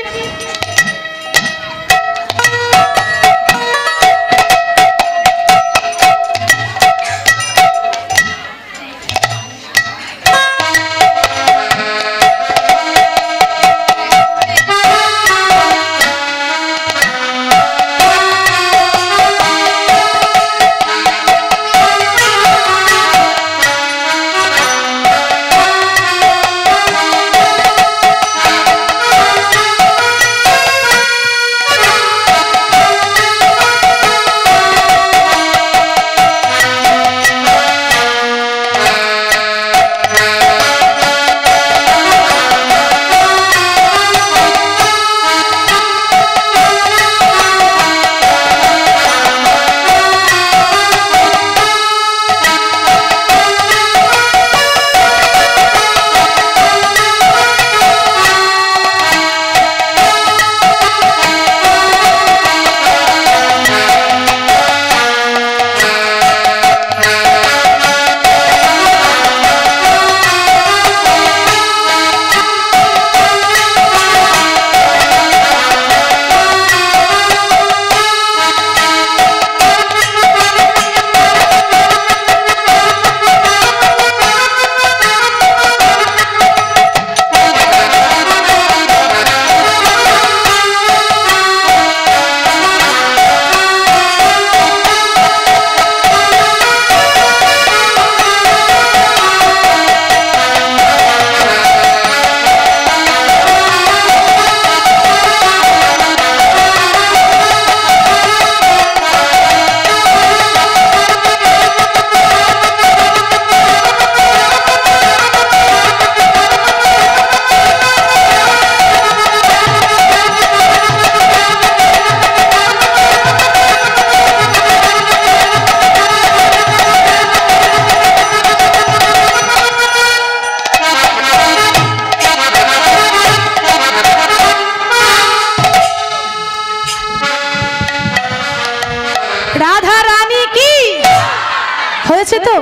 হয়েছে তো?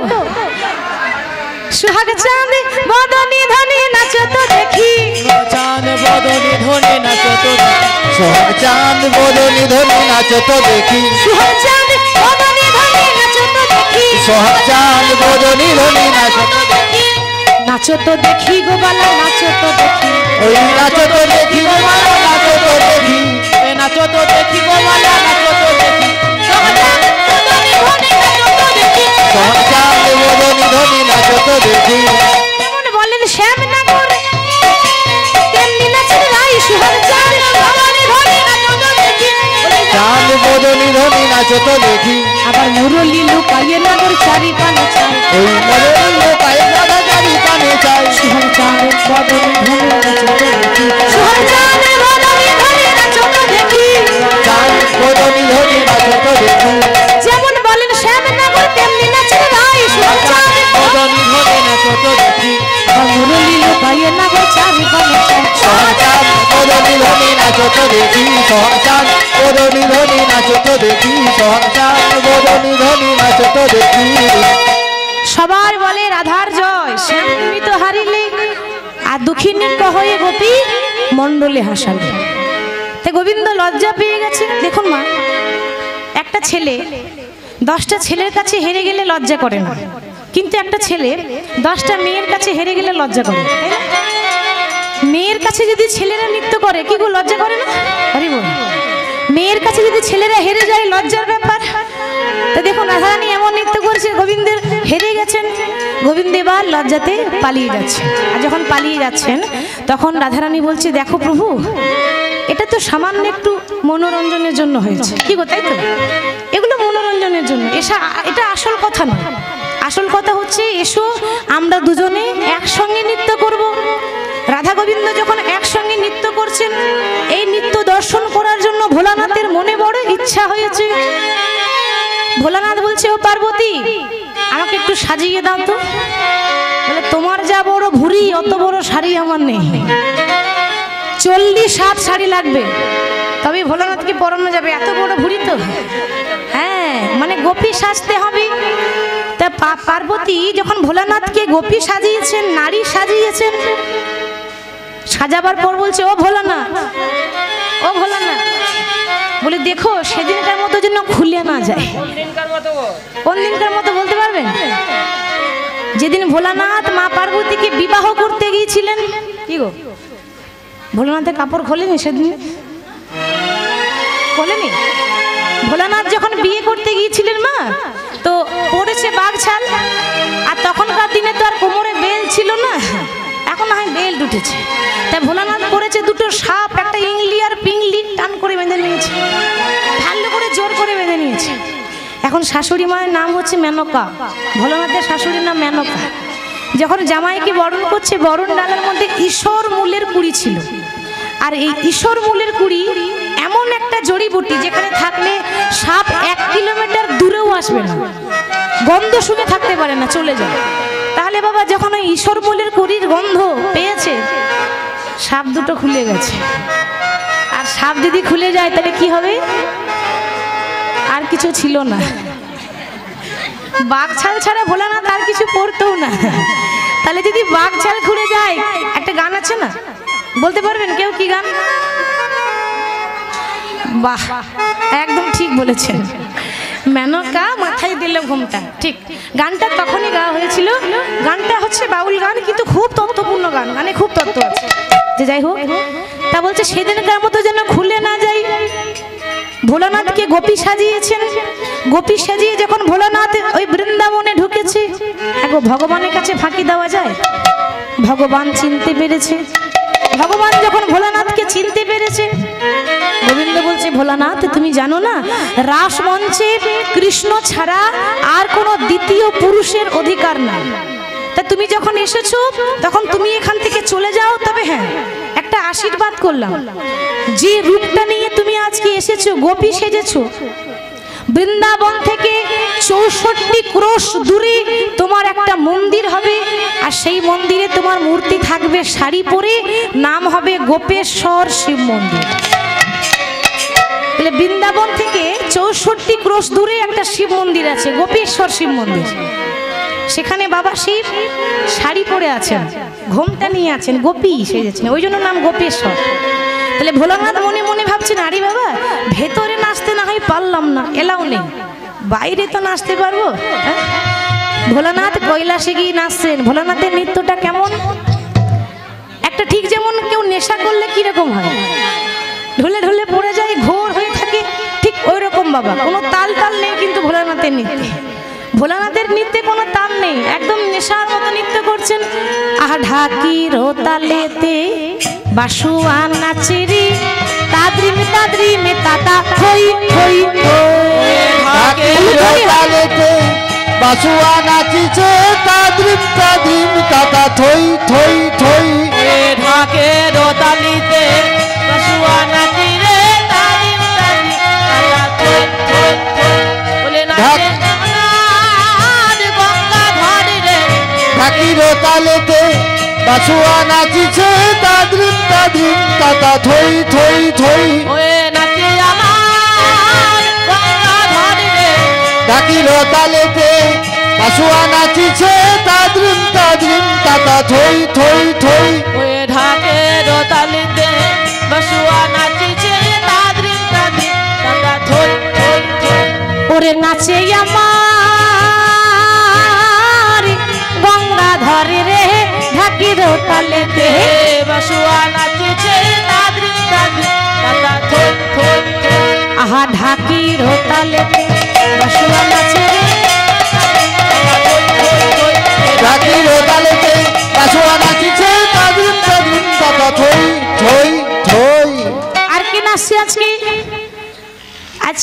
সুহাগ চাঁদ বদনি ধনি নাচো তো দেখি, চাঁদ বদনি ধনে নাচো তো সোহাগ চাঁদ বদনি ধনি নাচো তো দেখি, সুহাগ চাঁদ বদনি ধনি নাচো তো দেখি, সোহাগ চাঁদ বদনি ধনি নাচো তো দেখি, নাচো তো দেখি গো বালা নাচো তো দেখি, ওই নাচো তো দেখি গো মালা নাচো তো দেখি, এ নাচো তো দেখি গো মালা নাচো তো দেখি, সুহাগ চাঁদ বদনি ধনি নাচো তো দেখি, সোহাগ চাঁদ বদনি ধনি নাচো তো দেখি। কেমন বলেন শ্যামনগর তেমনি নাচের রাই, সুহাগ চাঁদ বদনি ধনি নাচো তো দেখি, চাঁদ বদনি ধনি নাচো তো দেখি, আবার মুরলি লুকাইয়ে নগর চারি পানে চাই, ওই মরের লোকায় রাধা চারি কানে চাই, সুহাগ চাঁদ বদনি ধনি নাচো তো দেখি, সুহাগ চাঁদ বদনি ধনি নাচো তো দেখি, চাঁদ বদনি ধনি নাচো তো দেখি, যেমন বলেন শ্যামনগর তেমনি নাচের রাই, সুহাগ চাঁদ বদনি ধনে নাচো তো দেখি, আবার মুরলি লুকাইয়ে নগর চারি পানে চাই, সোহাগ চাঁদ বদনি ধনি নাচো তো দেখি, সোহাগ চাঁদ বদনি ধনি নাচো তো দেখি, সোহাগ চাঁদ বদনি ধনি নাচো তো দেখি। সবার বলে রাধার জয়, শ্যাম তুমি তো হারিলে, আর দুঃখিনী হয়ে গোপী মণ্ডলে হাসালে। তে গোবিন্দ লজ্জা পেয়ে গেছে। দেখুন মা, একটা ছেলে 10টা ছেলের কাছে হেরে গেলে লজ্জা করে না, কিন্তু একটা ছেলে 10টা মেয়ের কাছে হেরে গেলে লজ্জা করে, তাই না? মেয়ের কাছে যদি ছেলেরা নৃত্য করে কি গো লজ্জা করে না? আরে বল, মেয়ের কাছে যদি ছেলেরা হেরে যায় লজ্জার ব্যাপার। তো দেখুন রাধারানী এমন নৃত্য করেছে, গোবিন্দের হেরে গেছেন, গোবিন্দ এবার লজ্জাতে পালিয়ে যাচ্ছে। আর যখন পালিয়ে যাচ্ছেন তখন রাধারানী বলছে, দেখো প্রভু, এটা তো সামান্য একটু মনোরঞ্জনের জন্য হয়েছে, কি গো তাই তো? এগুলো মনোরঞ্জনের জন্য, এটা আসল কথা নয়। আসল কথা হচ্ছে এসো আমরা দুজনে একসঙ্গে নৃত্য করব। রাধা গোবিন্দ যখন একসঙ্গে নৃত্য করছেন, এই নৃত্য দর্শন করার জন্য ভোলানাথের মনে বড় ইচ্ছা হয়েছে। ভোলানাথ বলছে, ও পার্বতী, আমাকে একটু সাজিয়ে দাও তো। বলে, তোমার যা বড় ভুঁড়ি, অত বড় শাড়ি আমার নেই। 40 হাত শাড়ি লাগবে, তবে ভোলানাথকে পরানো যাবে, এত বড় ভুঁড়ি তো। হ্যাঁ, মানে গোপী সাজতে হবে। তা পার্বতী যখন ভোলানাথকে গোপী সাজিয়েছেন, নারী সাজিয়েছেন, সাজাবার পর বলছে, ও ভোলানাথ, ও ভোলানাথ, বলে দেখো সেদিনকার মতো যেন খুলে না যায়। কোন দিনকার মতো বলতে পারবেন? যেদিন ভোলানাথ মা পার্বতীকে বিবাহ করতে গিয়েছিলেন। কি গো, ভোলানাথের কাপড় খোলেনি সেদিন? খোলেনি? ভোলানাথ যখন বিয়ে করতে গিয়েছিলেন মা, তো পড়েছে বাঘছাল। আর তখনকার দিনে তো আর কোমরে বেল ছিল না, এখন হয় বেল্ট উঠেছে। তাই ভোলানাথ পড়েছে দুটো সাপ, একটা ইংলি আর পিংলি, টান করে বেঁধে নিয়েছে, ভালো করে জোর করে বেঁধে নিয়েছে। এখন শাশুড়ি মায়ের নাম হচ্ছে মেনকা, ভোলানাথের শাশুড়ির নাম মেনকা। যখন জামাইকে বরণ করছে, বরণ ডালার মধ্যে ঈশ্বর মূলের কুড়ি ছিল। আর এই ঈশ্বর মূলের কুড়ি এমন একটা জড়িবুটি, যেখানে থাকলে সাপ 1 কিলোমিটার দূরেও আসবে না, গন্ধ শুনে থাকতে পারে না, চলে যায়। তাহলে বাবা যখন ওই ঈশ্বর মূলের কুড়ির গন্ধ পেয়েছে, সাপ দুটো খুলে গেছে। আর সাপ যদি খুলে যায় তাহলে কি হবে? আর কিছু ছিল না। বাঘছাল ছাড়া ভোলানাথ আর কিছু করতেও না। তাহলে যদি বাঘছাল খুলে যায়, একটা গান আছে না, বলতে পারবেন কেউ কি গান? বাহ, একদম ঠিক বলেছেন, মেনকা মাথায় দিল ঘুমটা। ঠিক, গানটা তখনই গাওয়া হয়েছিল। গানটা হচ্ছে বাউল গান, কিন্তু খুব তত্ত্বপূর্ণ গান, গানে খুব তত্ত্ব আছে। যে যাই হোক, তা বলছে সেদিনকার মতো যেন খুলে না যায়। ভোলানাথকে গোপী সাজিয়েছেন। গোপী সাজিয়ে যখন ভোলানাথ ওই বৃন্দাবনে ঢুকেছে, ভগবানের কাছে ফাঁকি দেওয়া যায়? ভগবান চিনতে পেরেছে। ভগবান যখন ভোলানাথকে চিনতে পেরেছে, গোবিন্দ বলছে, ভোলানাথ তুমি জানো না, রাস মঞ্চে কৃষ্ণ ছাড়া আর কোনো দ্বিতীয় পুরুষের অধিকার নাই। তা তুমি যখন এসেছো, তখন তুমি এখান থেকে চলে যাও। তবে হ্যাঁ, একটা আশীর্বাদ করলাম, যে রূপটা নিয়ে তুমি আজকে এসেছো, গোপী সেজেছো, বৃন্দাবন থেকে 64 ক্রোশ দূরে তোমার একটা মন্দির হবে। আর সেই মন্দিরে তোমার মূর্তি থাকবে শাড়ি পরে, নাম হবে গোপেশ্বর শিব মন্দির। বৃন্দাবন থেকে 64 ক্রোশ দূরে একটা শিব মন্দির আছে, গোপেশ্বর শিব মন্দির। সেখানে বাবা শিব শাড়ি পরে আছেন, ঘোমটা নিয়ে আছেন, গোপী সেজেছেন, ওই জন্য নাম গোপেশ্বর। তাহলে ভোলানাথ মনে মনে ভাবছেন, আরে বাবা, ভেতরে নাচতে না হয় পারলাম না, এলাও নেই, বাইরে তো নাচতে পারবো। ভোলানাথ কৈলাসে গিয়ে নাচছেন। ভোলানাথের নৃত্যটা কেমন? একটা ঠিক যেমন কেউ নেশা করলে কিরকম হয়, ঢলে ঢলে পড়ে যায়, ঘোর হয়ে থাকে, ঠিক ওই রকম বাবা। কোনো তাল তাল নেই কিন্তু ভোলানাথের নৃত্যে। ভোলানাথের নৃত্যে কোনো তাল নেই, একদম নেশার মতো নৃত্য করছেন। আহা ঢাকির তালেতে বাসুয়া নাচেরি, তাদ্রিম তাদ্রিম তাতা থই থই তালেতে বাসুয়া নাচিছে, তাদ্রিম তাদ্রিম তাতা থই থই থই। ঢাকে রোতালিতে বাসুয়া নাচি রে, তাদ্রিম তাদ্রিম তাতা থই থই থই। বলে নাচে গঙ্গা ধারে রে, ঢাকির তালেতে বাসুয়া নাচিছে, তাদ্রিম তাদ্রিম তাতা থই থই থই। ওয়ে নাচে আমার গঙ্গা ধারে রে, ঢাকির তালেতে বাসুয়া নাচিছে, তাদ্রিম তাদ্রিম তাতা থই থই থই। ওয়ে ঢাকে রোতালিতে বাসুয়া নাচিছে, তাদ্রিম তাদ্রিম তাতা থই থই থই। ওরে নাচে আমার গঙ্গা ধরে রে, ঢাকির তালেতে বাসুয়া নাচিছে, তাদ্রিম তাদ্রিম তাতা থই থই থই। আহা ঢাকির তালেতে বাসুয়া নাচে রে। ঢাকির তালেতে বাসুয়া নাচিছে, তাদ্রিম তাদ্রিম তাতা থই থই থই। আর কে নাচছে আজকে? আজকে আর কে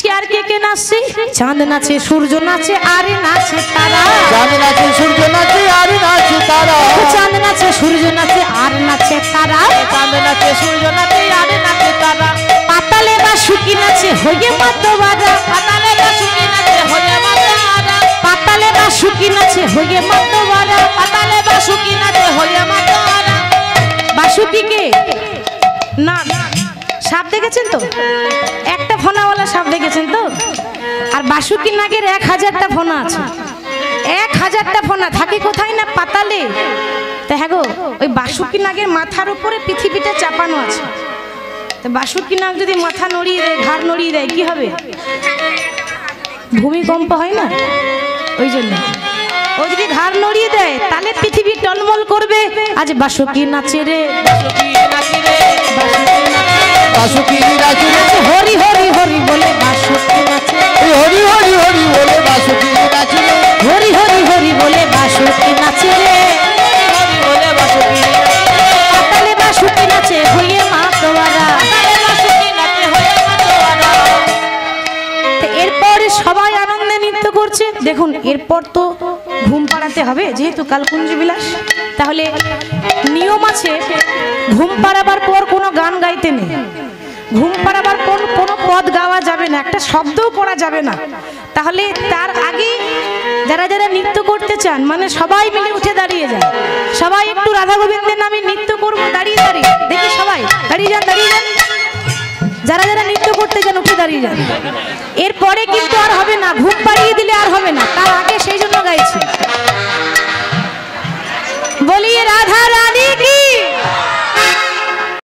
চারিদিকে নাচছে, চাঁদ নাচে, সূর্য নাচে, আরে নাচে তারা। চাঁদ নাচে, সূর্য নাচে, আর নাচে তারা। চাঁদ নাচে, সূর্য নাচে, আর নাচে তারা। চাঁদ নাচে, সূর্য নাচে, আর নাচে তারা। পাতালে বাসুকি নাচে, হয়ে মাতোয়ারা। পাতালে বাসুকি নাচে, হয়ে মাতোয়ারা। পাতালে বাসুকি নাচে, হয়ে মাতোয়ারা। পাতালে বাসুকি নাচে, হয়ে মাতোয়ারা। বাসুকিকে না সাপ দেখেছেন তো, একটা ফোনাওয়ালা সাপ দেখেছেন তো? আর বাসুকি নাগের 1000টা ফোনা আছে, 1000টা ফোনা থাকে কোথায় না পাতালে। তা হ্যাঁ গো, ওই বাসুকি নাগের মাথার উপরে পৃথিবীটা চাপানো আছে। তো বাসুকি নাগ যদি মাথা নড়িয়ে দেয়, ঘাড় নড়িয়ে দেয়, কি হবে? ভূমিকম্প হয় না? ওই জন্য ও যদি ঘাড় নড়িয়ে দেয় তাহলে পৃথিবী টলমল করবে। আজ বাসুকি নাচে রে, বাসুকি নাচে রে, বাসুকি নাচে রে, হরি হরি হরি বলে বাসুকি নাচে। হরি হরি হরি বলে বাসুকি নাচে রে। হরি হরি হরি বলে বাসুকি নাচে রে। হরি বলে বাসুকি নাচে রে। পাতালে বাসুকি নাচে, হইয়ে মাতোয়ারা। পাতালে বাসুকি নাচে, হয়ে মাতোয়ারা। তো এরপর সবাই আনন্দে নৃত্য করছে। দেখুন এরপর তো ঘুম পাড়াতে হবে, যেহেতু কাল কুঞ্জ বিলাস। তাহলে নিয়ম আছে, ঘুম পাড়াবার পর কোনো গান গাইতে নেই, ঘুম পাড়াবার পর কোনো পদ গাওয়া যাবে না, একটা শব্দও পড়া যাবে না। তাহলে তার আগে যারা যারা নৃত্য করতে চান, মানে সবাই মিলে উঠে দাঁড়িয়ে যান। সবাই একটু রাধা গোবিন্দের নামে নৃত্য করবো, দাঁড়িয়ে দাঁড়িয়ে দেখি সবাই দাঁড়িয়ে যান, দাঁড়িয়ে যান। যারা যারা নৃত্য করতে চান উঠে দাঁড়িয়ে যান। এরপরে কিন্তু আর হবে না, ঘুম পাড়িয়ে দিলে আর হবে না, তার আগে সেই জন্য গাইছি। বলিয়ে রাধা